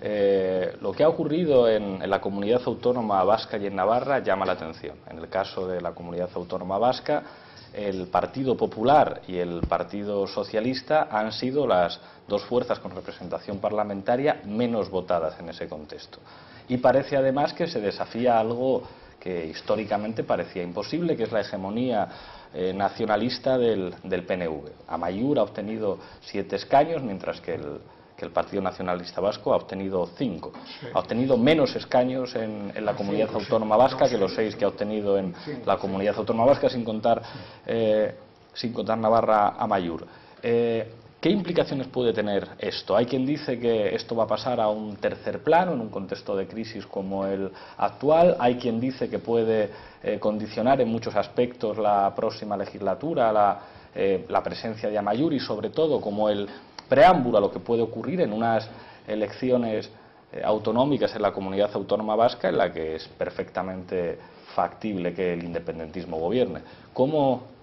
Eh, lo que ha ocurrido en, en la comunidad autónoma vasca y en Navarra llama la atención. En el caso de la comunidad autónoma vasca, el Partido Popular y el Partido Socialista han sido las dos fuerzas con representación parlamentaria menos votadas en ese contexto. Y parece además que se desafía algo que históricamente parecía imposible, que es la hegemonía eh, nacionalista del, del P N V. Amaiur ha obtenido siete escaños, mientras que el, que el Partido Nacionalista Vasco ha obtenido cinco. Sí. Ha obtenido menos escaños en, en la comunidad Cinco, sí. autónoma vasca No, que los sí. seis que ha obtenido en Cinco, la sí. comunidad autónoma vasca, sin contar, eh, sin contar Navarra Amaiur. Eh, ¿Qué implicaciones puede tener esto? Hay quien dice que esto va a pasar a un tercer plano en un contexto de crisis como el actual. Hay quien dice que puede eh, condicionar en muchos aspectos la próxima legislatura, la, eh, la presencia de Amaiur y sobre todo como el preámbulo a lo que puede ocurrir en unas elecciones eh, autonómicas en la comunidad autónoma vasca en la que es perfectamente factible que el independentismo gobierne. ¿Cómo?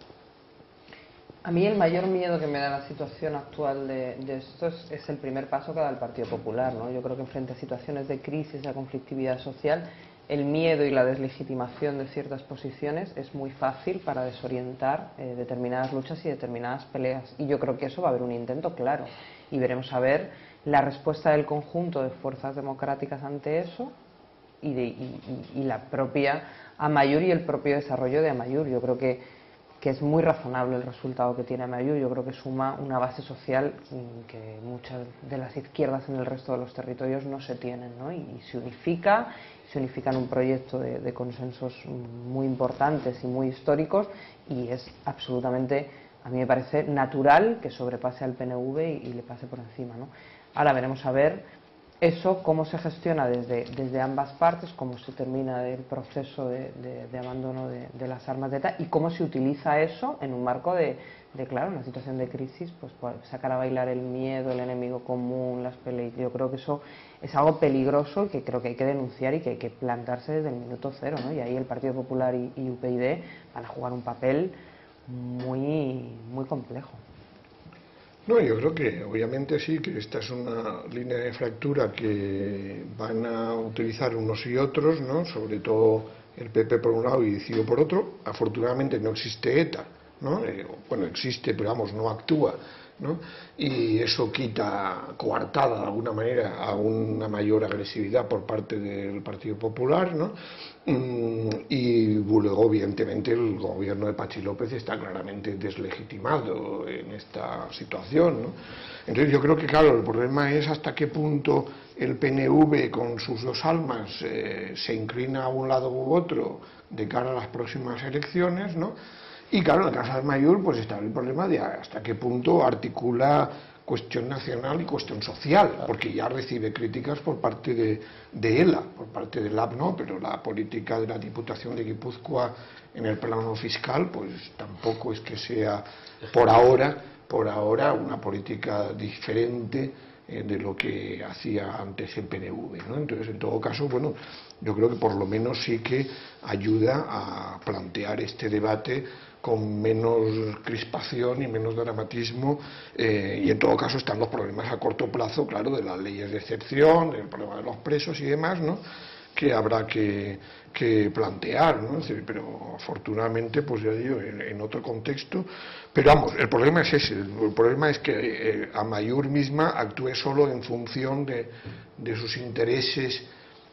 A mí el mayor miedo que me da la situación actual de, de esto es, es el primer paso que da el Partido Popular, ¿no? Yo creo que frente a situaciones de crisis, de conflictividad social, el miedo y la deslegitimación de ciertas posiciones es muy fácil para desorientar eh, determinadas luchas y determinadas peleas. Y yo creo que eso va a haber un intento claro. Y veremos a ver la respuesta del conjunto de fuerzas democráticas ante eso y, de, y, y, y la propia Amaiur y el propio desarrollo de Amaiur. Yo creo que que es muy razonable el resultado que tiene Amaiur. Yo creo que suma una base social que muchas de las izquierdas en el resto de los territorios no se tienen, ¿no? Y, y se unifica, se unifica en un proyecto de, de consensos muy importantes y muy históricos, y es absolutamente, a mí me parece natural que sobrepase al P N V y, y le pase por encima, ¿no? Ahora veremos a ver eso, cómo se gestiona desde, desde ambas partes, cómo se termina el proceso de, de, de abandono de, de las armas de E T A y cómo se utiliza eso en un marco de, de, claro, una situación de crisis, pues, pues sacar a bailar el miedo, el enemigo común, las peleas. Yo creo que eso es algo peligroso y que creo que hay que denunciar y que hay que plantarse desde el minuto cero, ¿no? Y ahí el Partido Popular y, y U P YD van a jugar un papel muy, muy complejo. No, yo creo que obviamente sí, que esta es una línea de fractura que van a utilizar unos y otros, ¿no? Sobre todo el P P por un lado y Ciu por otro. Afortunadamente no existe ETA, ¿no? Eh, bueno, existe, pero vamos, no actúa, ¿no? Y eso quita, coartada de alguna manera, a una mayor agresividad por parte del Partido Popular, ¿no? Y luego, evidentemente, el gobierno de Patxi López está claramente deslegitimado en esta situación, ¿no? Entonces yo creo que, claro, el problema es hasta qué punto el P N V con sus dos almas eh, se inclina a un lado u otro de cara a las próximas elecciones, ¿no? Y claro, en el caso de Amaiur pues está el problema de hasta qué punto articula cuestión nacional y cuestión social, porque ya recibe críticas por parte de, de ELA, por parte del A B no, pero la política de la Diputación de Guipúzcoa en el plano fiscal pues tampoco es que sea por ahora, por ahora una política diferente eh, de lo que hacía antes el P N V, ¿no? Entonces, en todo caso, bueno, yo creo que por lo menos sí que ayuda a plantear este debate con menos crispación y menos dramatismo, eh, y en todo caso están los problemas a corto plazo, claro, de las leyes de excepción, del problema de los presos y demás, ¿no?, que habrá que, que plantear, ¿no? Es decir, pero afortunadamente, pues ya digo, en, en otro contexto, pero vamos, el problema es ese, el problema es que eh, Amaiur misma actúe solo en función de, de sus intereses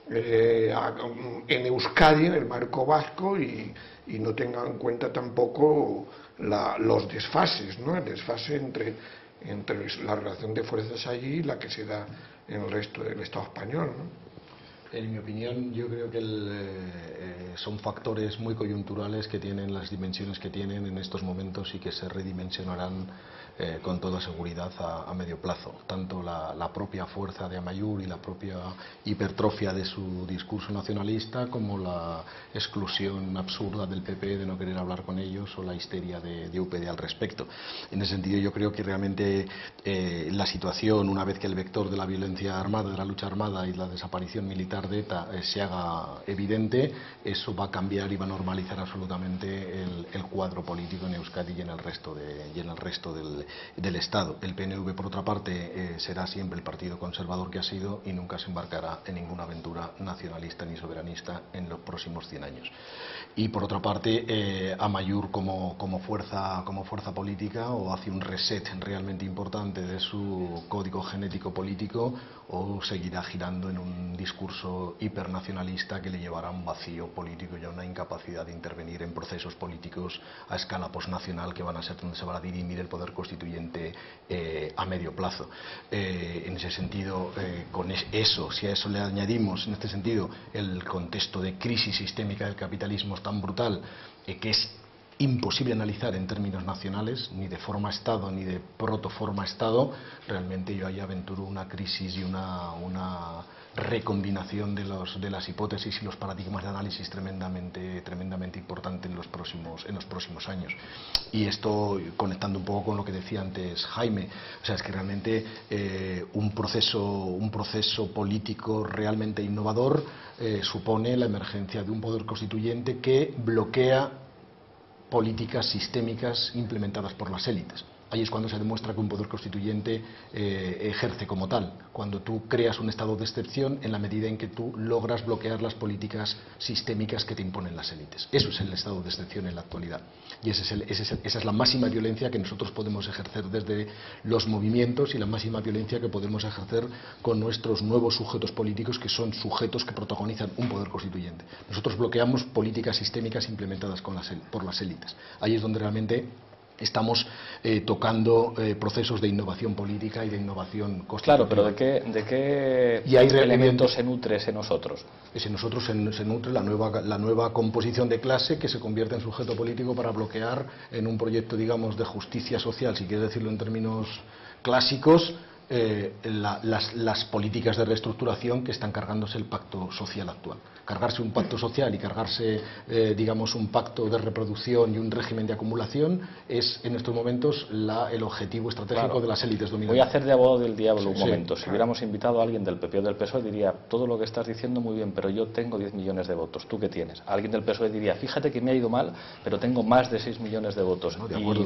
eh, en Euskadi, en el marco vasco, y y no tenga en cuenta tampoco la, los desfases, ¿no? El desfase entre, entre la relación de fuerzas allí y la que se da en el resto del Estado español, ¿no? En mi opinión, yo creo que el, eh, son factores muy coyunturales que tienen las dimensiones que tienen en estos momentos y que se redimensionarán eh, con toda seguridad a, a medio plazo. Tanto la, la propia fuerza de Amaiur y la propia hipertrofia de su discurso nacionalista, como la exclusión absurda del P P de no querer hablar con ellos, o la histeria de, de U P D al respecto. En ese sentido, yo creo que realmente eh, la situación, una vez que el vector de la violencia armada, de la lucha armada y la desaparición militar de ETA eh, se haga evidente, eso va a cambiar y va a normalizar absolutamente el, el cuadro político en Euskadi y en el resto, de, y en el resto del, del Estado. El P N V, por otra parte, eh, será siempre el partido conservador que ha sido y nunca se embarcará en ninguna aventura nacionalista ni soberanista en los próximos cien años. Y por otra parte, eh, Amaiur como, como, fuerza, como fuerza política, o hace un reset realmente importante de su código genético político, o seguirá girando en un discurso hipernacionalista que le llevará a un vacío político y a una incapacidad de intervenir en procesos políticos a escala posnacional, que van a ser donde se va a dirimir el poder constituyente eh, a medio plazo. Eh, en ese sentido, eh, con eso, si a eso le añadimos, en este sentido, el contexto de crisis sistémica del capitalismo tan brutal, eh, que es imposible analizar en términos nacionales, ni de forma Estado ni de protoforma Estado, realmente yo ahí aventuro una crisis y una, una recombinación de, los, de las hipótesis y los paradigmas de análisis tremendamente, tremendamente importante en los, próximos, en los próximos años. Y esto conectando un poco con lo que decía antes Jaime, o sea, es que realmente eh, un, proceso, un proceso político realmente innovador eh, supone la emergencia de un poder constituyente que bloquea políticas sistémicas implementadas por las élites. Ahí es cuando se demuestra que un poder constituyente eh, ejerce como tal, cuando tú creas un estado de excepción en la medida en que tú logras bloquear las políticas sistémicas que te imponen las élites. Eso es el estado de excepción en la actualidad. Y ese es el, ese es el, esa es la máxima violencia que nosotros podemos ejercer desde los movimientos, y la máxima violencia que podemos ejercer con nuestros nuevos sujetos políticos, que son sujetos que protagonizan un poder constituyente. Nosotros bloqueamos políticas sistémicas implementadas con las, por las élites. Ahí es donde realmente estamos eh, tocando eh, procesos de innovación política y de innovación constitucional. Claro, pero ¿de qué, de qué y hay elementos se nutre ese nosotros? Ese nosotros se, se nutre la nueva, la nueva composición de clase, que se convierte en sujeto político para bloquear en un proyecto, digamos, de justicia social, si quieres decirlo en términos clásicos, Eh, la, las, las políticas de reestructuración que están cargándose el pacto social actual. Cargarse un pacto social y cargarse, eh, digamos, un pacto de reproducción y un régimen de acumulación es en estos momentos la, el objetivo estratégico claro. de las élites dominantes. Voy a hacer de abogado del diablo un sí, momento. sí, si claro. hubiéramos invitado a alguien del P P o del P S O E, diría: todo lo que estás diciendo muy bien, pero yo tengo diez millones de votos. ¿Tú qué tienes? Alguien del P S O E diría: fíjate que me ha ido mal, pero tengo más de seis millones de votos. No, de acuerdo. Y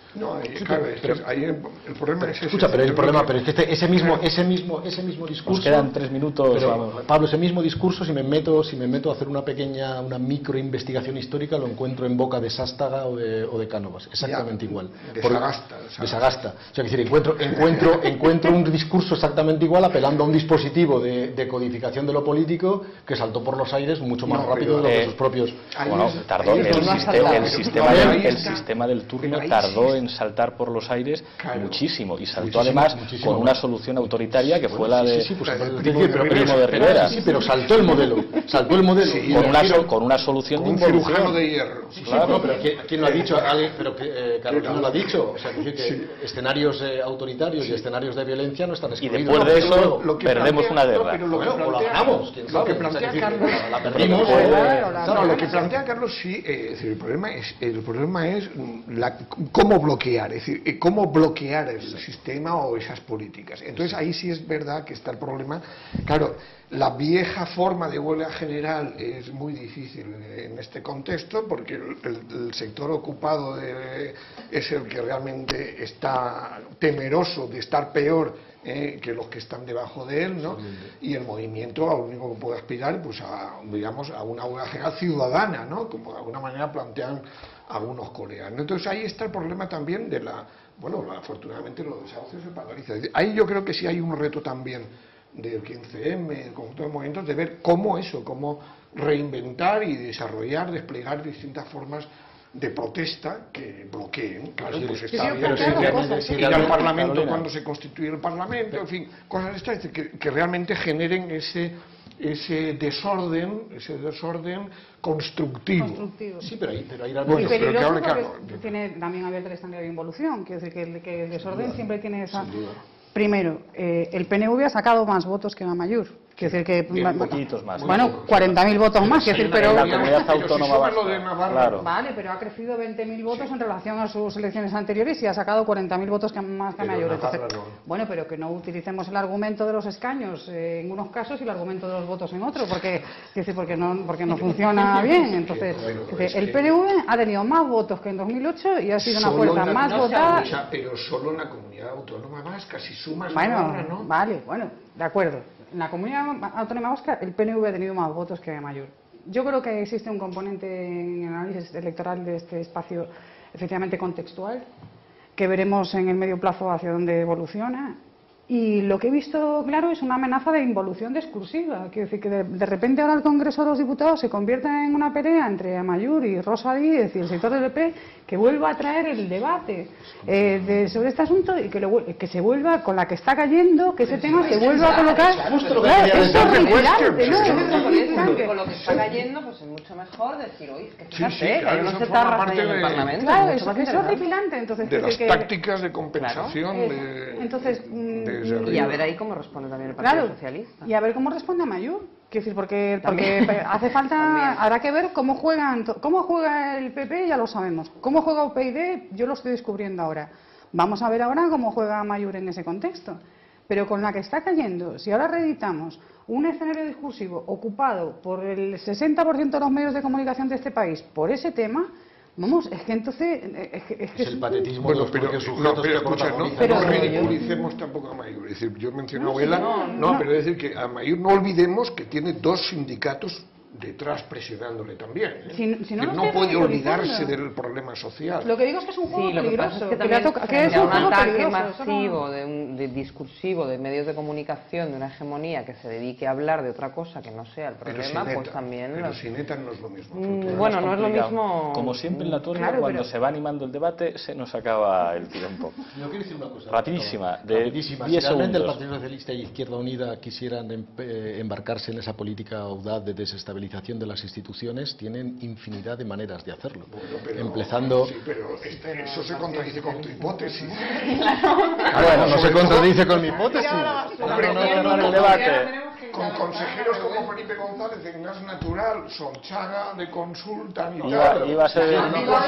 No, eh, claro, es que ahí el, el problema pero, es ese. Escucha, pero el Yo problema, creo pero es que este, ese mismo, ese mismo, ese mismo discurso. Nos quedan tres minutos. Pero, vamos. Pablo, ese mismo discurso, si me meto, si me meto a hacer una pequeña, una microinvestigación histórica, lo encuentro en boca de Sástaga o de, o de Cánovas, exactamente Ya, igual. de Por- Sagasta, de Sagasta. de Sagasta. O sea, que decir, encuentro, encuentro, encuentro un discurso exactamente igual, apelando a un dispositivo de, de codificación de lo político que saltó por los aires mucho más No, rápido de lo pero, que eh, sus propios. Ahí Bueno, es- tardó, ahí el, es no ha sistema, saltado. el, sistema Ahí del, el está. sistema del turno Pero ahí tardó sí. en saltar por los aires Claro. muchísimo y saltó Muchísimo, además muchísimo con una más. solución autoritaria que fue la Sí, de sí, pues, la del es primo decir, de pero- Rivera. Primo de Rivera. Sí, pero saltó el modelo, saltó el modelo. Sí, Y con, me una, refiero- so- con una solución Con de un cirujano involución. de hierro. Sí, Claro. no, pero ¿quién, quién lo ha dicho? Alguien- pero que, eh, Carlos no lo ha dicho. O sea, que, decir que escenarios eh, autoritarios y escenarios de violencia no están Y excluidos. después de No, eso pero- Lo que perdemos plantea- una no, guerra. pero lo que Bueno, o la plantea- ganamos, quién Lo sabe. que O sea, plantea que decir, Carlos, la- la perdimos. Puede, eh, claro, la- No, lo que ganamos. plantea Carlos sí, eh, es decir, el problema es el problema es mm, la- cómo bloquear, es decir, eh, cómo bloquear el sistema o esas políticas. Entonces ahí sí es verdad que está el problema. Claro, la vieja forma de huelga general es muy difícil en este contexto porque el, el- el sector ocupado de- es el que realmente está temeroso de estar peor eh, que los que están debajo de él, ¿no? Y el movimiento a lo único que puede aspirar, pues a, digamos, a una huelga general ciudadana, ¿no? Como de alguna manera plantean algunos coreanos. Entonces ahí está el problema también de la, bueno, afortunadamente los desahucios se paralizan. Ahí yo creo que sí hay un reto también del quince eme, del conjunto de movimientos, de ver cómo eso, cómo reinventar y desarrollar, desplegar distintas formas de protesta que bloqueen. Claro, Sí, pues sí, está sí, bien. pero sí, sí, ir cosas, sí. al Parlamento Carolina. cuando se constituye el Parlamento, en fin, cosas de estas es decir, que, que realmente generen ese ese desorden, ese desorden constructivo. Constructivo. Sí, pero ahí, pero ahí Y Bueno, pero peligroso que hable, porque claro. tiene también abierto el escenario de involución. Quiero decir que el, que el desorden siempre tiene esa. Primero, eh, el P N V ha sacado más votos que Mamayur. Quiero decir que. Bien, ma- poquitos más. Bueno, cuarenta mil votos más. Quiero decir, pero. En la comunidad Pero si autónoma sumas lo vasca, de Navarra, claro. Vale, pero ha crecido veinte mil votos en relación a sus elecciones anteriores y ha sacado cuarenta mil votos que, más que Pero Mayor. Navarra Entonces, no. bueno, pero que no utilicemos el argumento de los escaños eh, en unos casos y el argumento de los votos en otros, porque, quiero decir, porque, no, porque no funciona bien. Entonces, Bueno, quiero decir, es el que- P N V ha tenido más votos que en dos mil ocho y ha sido una Solo fuerza en la- más no, votada. o sea, pero solo en la comunidad autónoma vasca, si sumas Bueno, Navarra, ¿no? vale, bueno, de acuerdo. En la comunidad autónoma vasca el P N V ha tenido más votos que Mayor. Yo creo que existe un componente en el análisis electoral de este espacio efectivamente contextual, que veremos en el medio plazo hacia dónde evoluciona. Y lo que he visto, claro, es una amenaza de involución discursiva. Quiero decir que de, de repente ahora el Congreso de los Diputados se convierte en una pelea entre Amaiur y Rosa Díez, es decir, el sector del P P, que vuelva a traer el debate eh, de, sobre este asunto y que, lo, que se vuelva, con la que está cayendo, que ese tema se vuelva a colocar. justo lo que Claro, quería es decir. horripilante, Sí, ¿no? sí, Es sí, horripilante. Con lo que está cayendo, pues es mucho mejor decir, oye, es que Sí, fíjate, sí, que claro, hay unos eso forma etarras parte ahí en el de- Parlamento. Claro, mucho es, más es interesante. horripilante. Entonces, De quiero las decir que- tácticas de compensación. Es- de, entonces, mm, desde y Y arriba. a ver ahí cómo responde también el Partido Claro, Socialista. y a ver cómo responde Amaiur. Quiero decir, porque, porque También. hace falta, También. habrá que ver cómo juegan, to- cómo juega el P P, ya lo sabemos. Cómo juega U P YD, yo lo estoy descubriendo ahora. Vamos a ver ahora cómo juega Amaiur en ese contexto. Pero con la que está cayendo, si ahora reeditamos un escenario discursivo ocupado por el sesenta por ciento de los medios de comunicación de este país por ese tema, vamos, es que entonces... Es, que, es, que Es el patetismo Bueno, de los pero, propios no, sujetos pero que escucha, no, protagonizan. Pero- no ridiculicemos tampoco a Mayur. Es decir, yo menciono a Abuela, no, no, no. pero es decir que a Mayur no olvidemos que tiene dos sindicatos detrás presionándole también. ¿eh? Si- si no Que lo no estoy puede ridiculizando. olvidarse del problema social. Lo que digo es que es un juego Sí, lo que pasa peligroso. es que que le también toca- que frente es a un un juego ataque peligroso, eso no- masivo, de un de discursivo de medios de comunicación, de una hegemonía que se dedique a hablar de otra cosa que no sea el Pero problema, sin pues ETA, también... pero los- sin ETA no es lo mismo. Mm, porque- bueno, no es lo complicado. mismo... Como siempre en la tuerca, Claro, cuando pero- se va animando el debate, se nos acaba el tiempo. Yo quiero decir una cosa. Rapidísima, de Rapidísima. diez Si realmente el segundos. Partido Socialista y Izquierda Unida quisieran em- eh, embarcarse en esa política audaz de desestabilización de las instituciones, tienen infinidad de maneras de hacerlo. Bueno, pero- Empezando... Sí, pero este- eso se contradice con tu hipótesis. Bueno, no se contradice con mi hipótesis. Hombre, No, no, no, no, no, no, el no, debate. Ahora tenemos que con consejeros como Felipe González en Gas Natural, Solchaga de Consulta y Iba, tal. iba a ser, amigos,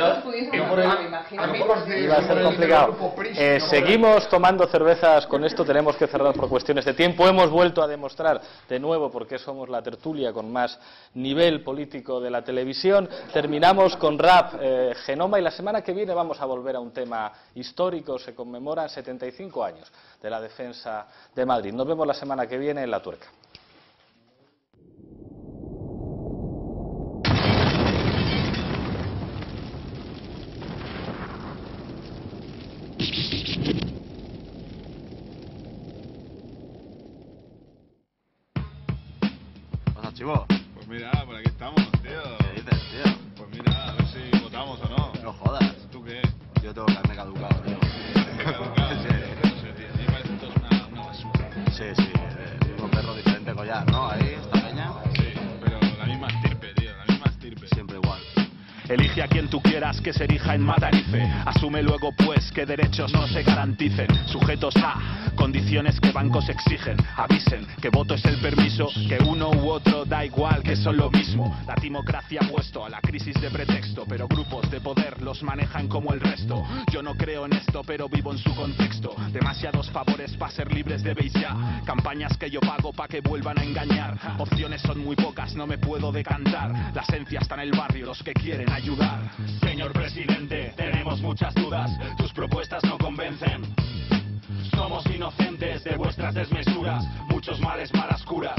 amigos de, iba a ser complicado. Eh, seguimos tomando cervezas con esto, tenemos que cerrar por cuestiones de tiempo. Hemos vuelto a demostrar de nuevo por qué somos la tertulia con más nivel político de la televisión. Terminamos con rap, eh, Genoma, y la semana que viene vamos a volver a un tema histórico. Se conmemoran setenta y cinco años de la defensa de Madrid. Nos vemos la semana que viene en La Tuerca. ¿Qué pasa, chivo? Pues mira, por aquí estamos, tío. ¿Qué dices, tío? Pues mira, a ver si votamos o no. No jodas. ¿Tú qué? Yo tengo carne caducado, tío. Caducado. Sí. No sé, tío. A mí me parece todo una, una basura. Sí, sí. Eh, un perro diferente collar, ¿no? Ahí, esta peña. Sí, pero la misma estirpe, tío. La misma estirpe. Siempre igual. Elige a quien tú quieras que se erija en Matarife. Asume luego pues que derechos no se garanticen. Sujetos a condiciones que bancos exigen. Avisen que voto es el permiso, que uno u otro da igual, que son lo mismo. La timocracia ha puesto a la crisis de pretexto, pero grupos de poder los manejan como el resto. Yo no creo en esto, pero vivo en su contexto. Demasiados favores para ser libres debéis ya. Campañas que yo pago pa' que vuelvan a engañar. Opciones son muy pocas, no me puedo decantar. La esencia está en el barrio, los que quieren ayudar. Señor presidente, tenemos muchas dudas, tus propuestas no convencen. Somos inocentes de vuestras desmesuras, muchos males, malas curas.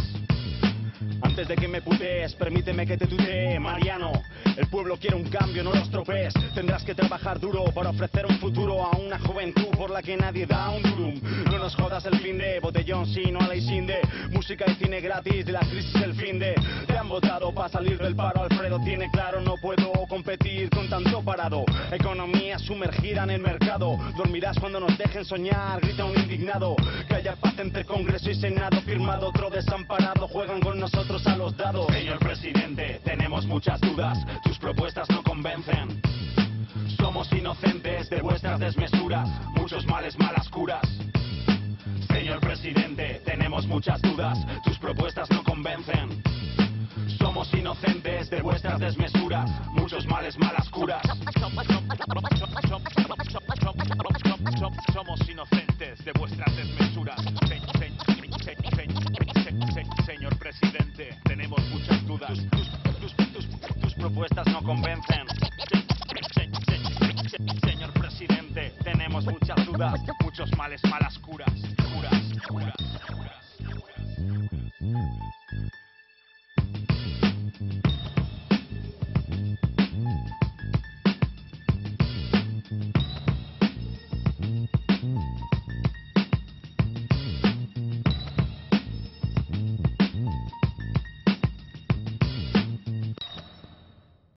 Antes de que me putees, permíteme que te tutee, Mariano. El pueblo quiere un cambio, no los tropees. Tendrás que trabajar duro para ofrecer un futuro a una juventud por la que nadie da un durum. No nos jodas el fin de botellón, sino a la Isinde. Música y cine gratis, de la crisis el fin de. Te han votado para salir del paro, Alfredo tiene claro, no puedo competir con tanto parado. Economía sumergida en el mercado. Dormirás cuando nos dejen soñar, grita un indignado. Que haya paz entre Congreso y Senado, firmado otro desamparado. Juegan con nosotros a los dados. Señor presidente, tenemos muchas dudas, tus propuestas no convencen. Somos inocentes de vuestras desmesuras, muchos males, malas curas. Señor presidente, tenemos muchas dudas, tus propuestas no convencen. Somos inocentes de vuestras desmesuras, muchos males, malas curas. Somos inocentes de vuestras desmesuras. Señor presidente, tenemos muchas dudas, tus, tus, tus, tus propuestas no convencen. Señor presidente, tenemos muchas dudas, muchos males, malas curas, curas, curas, curas.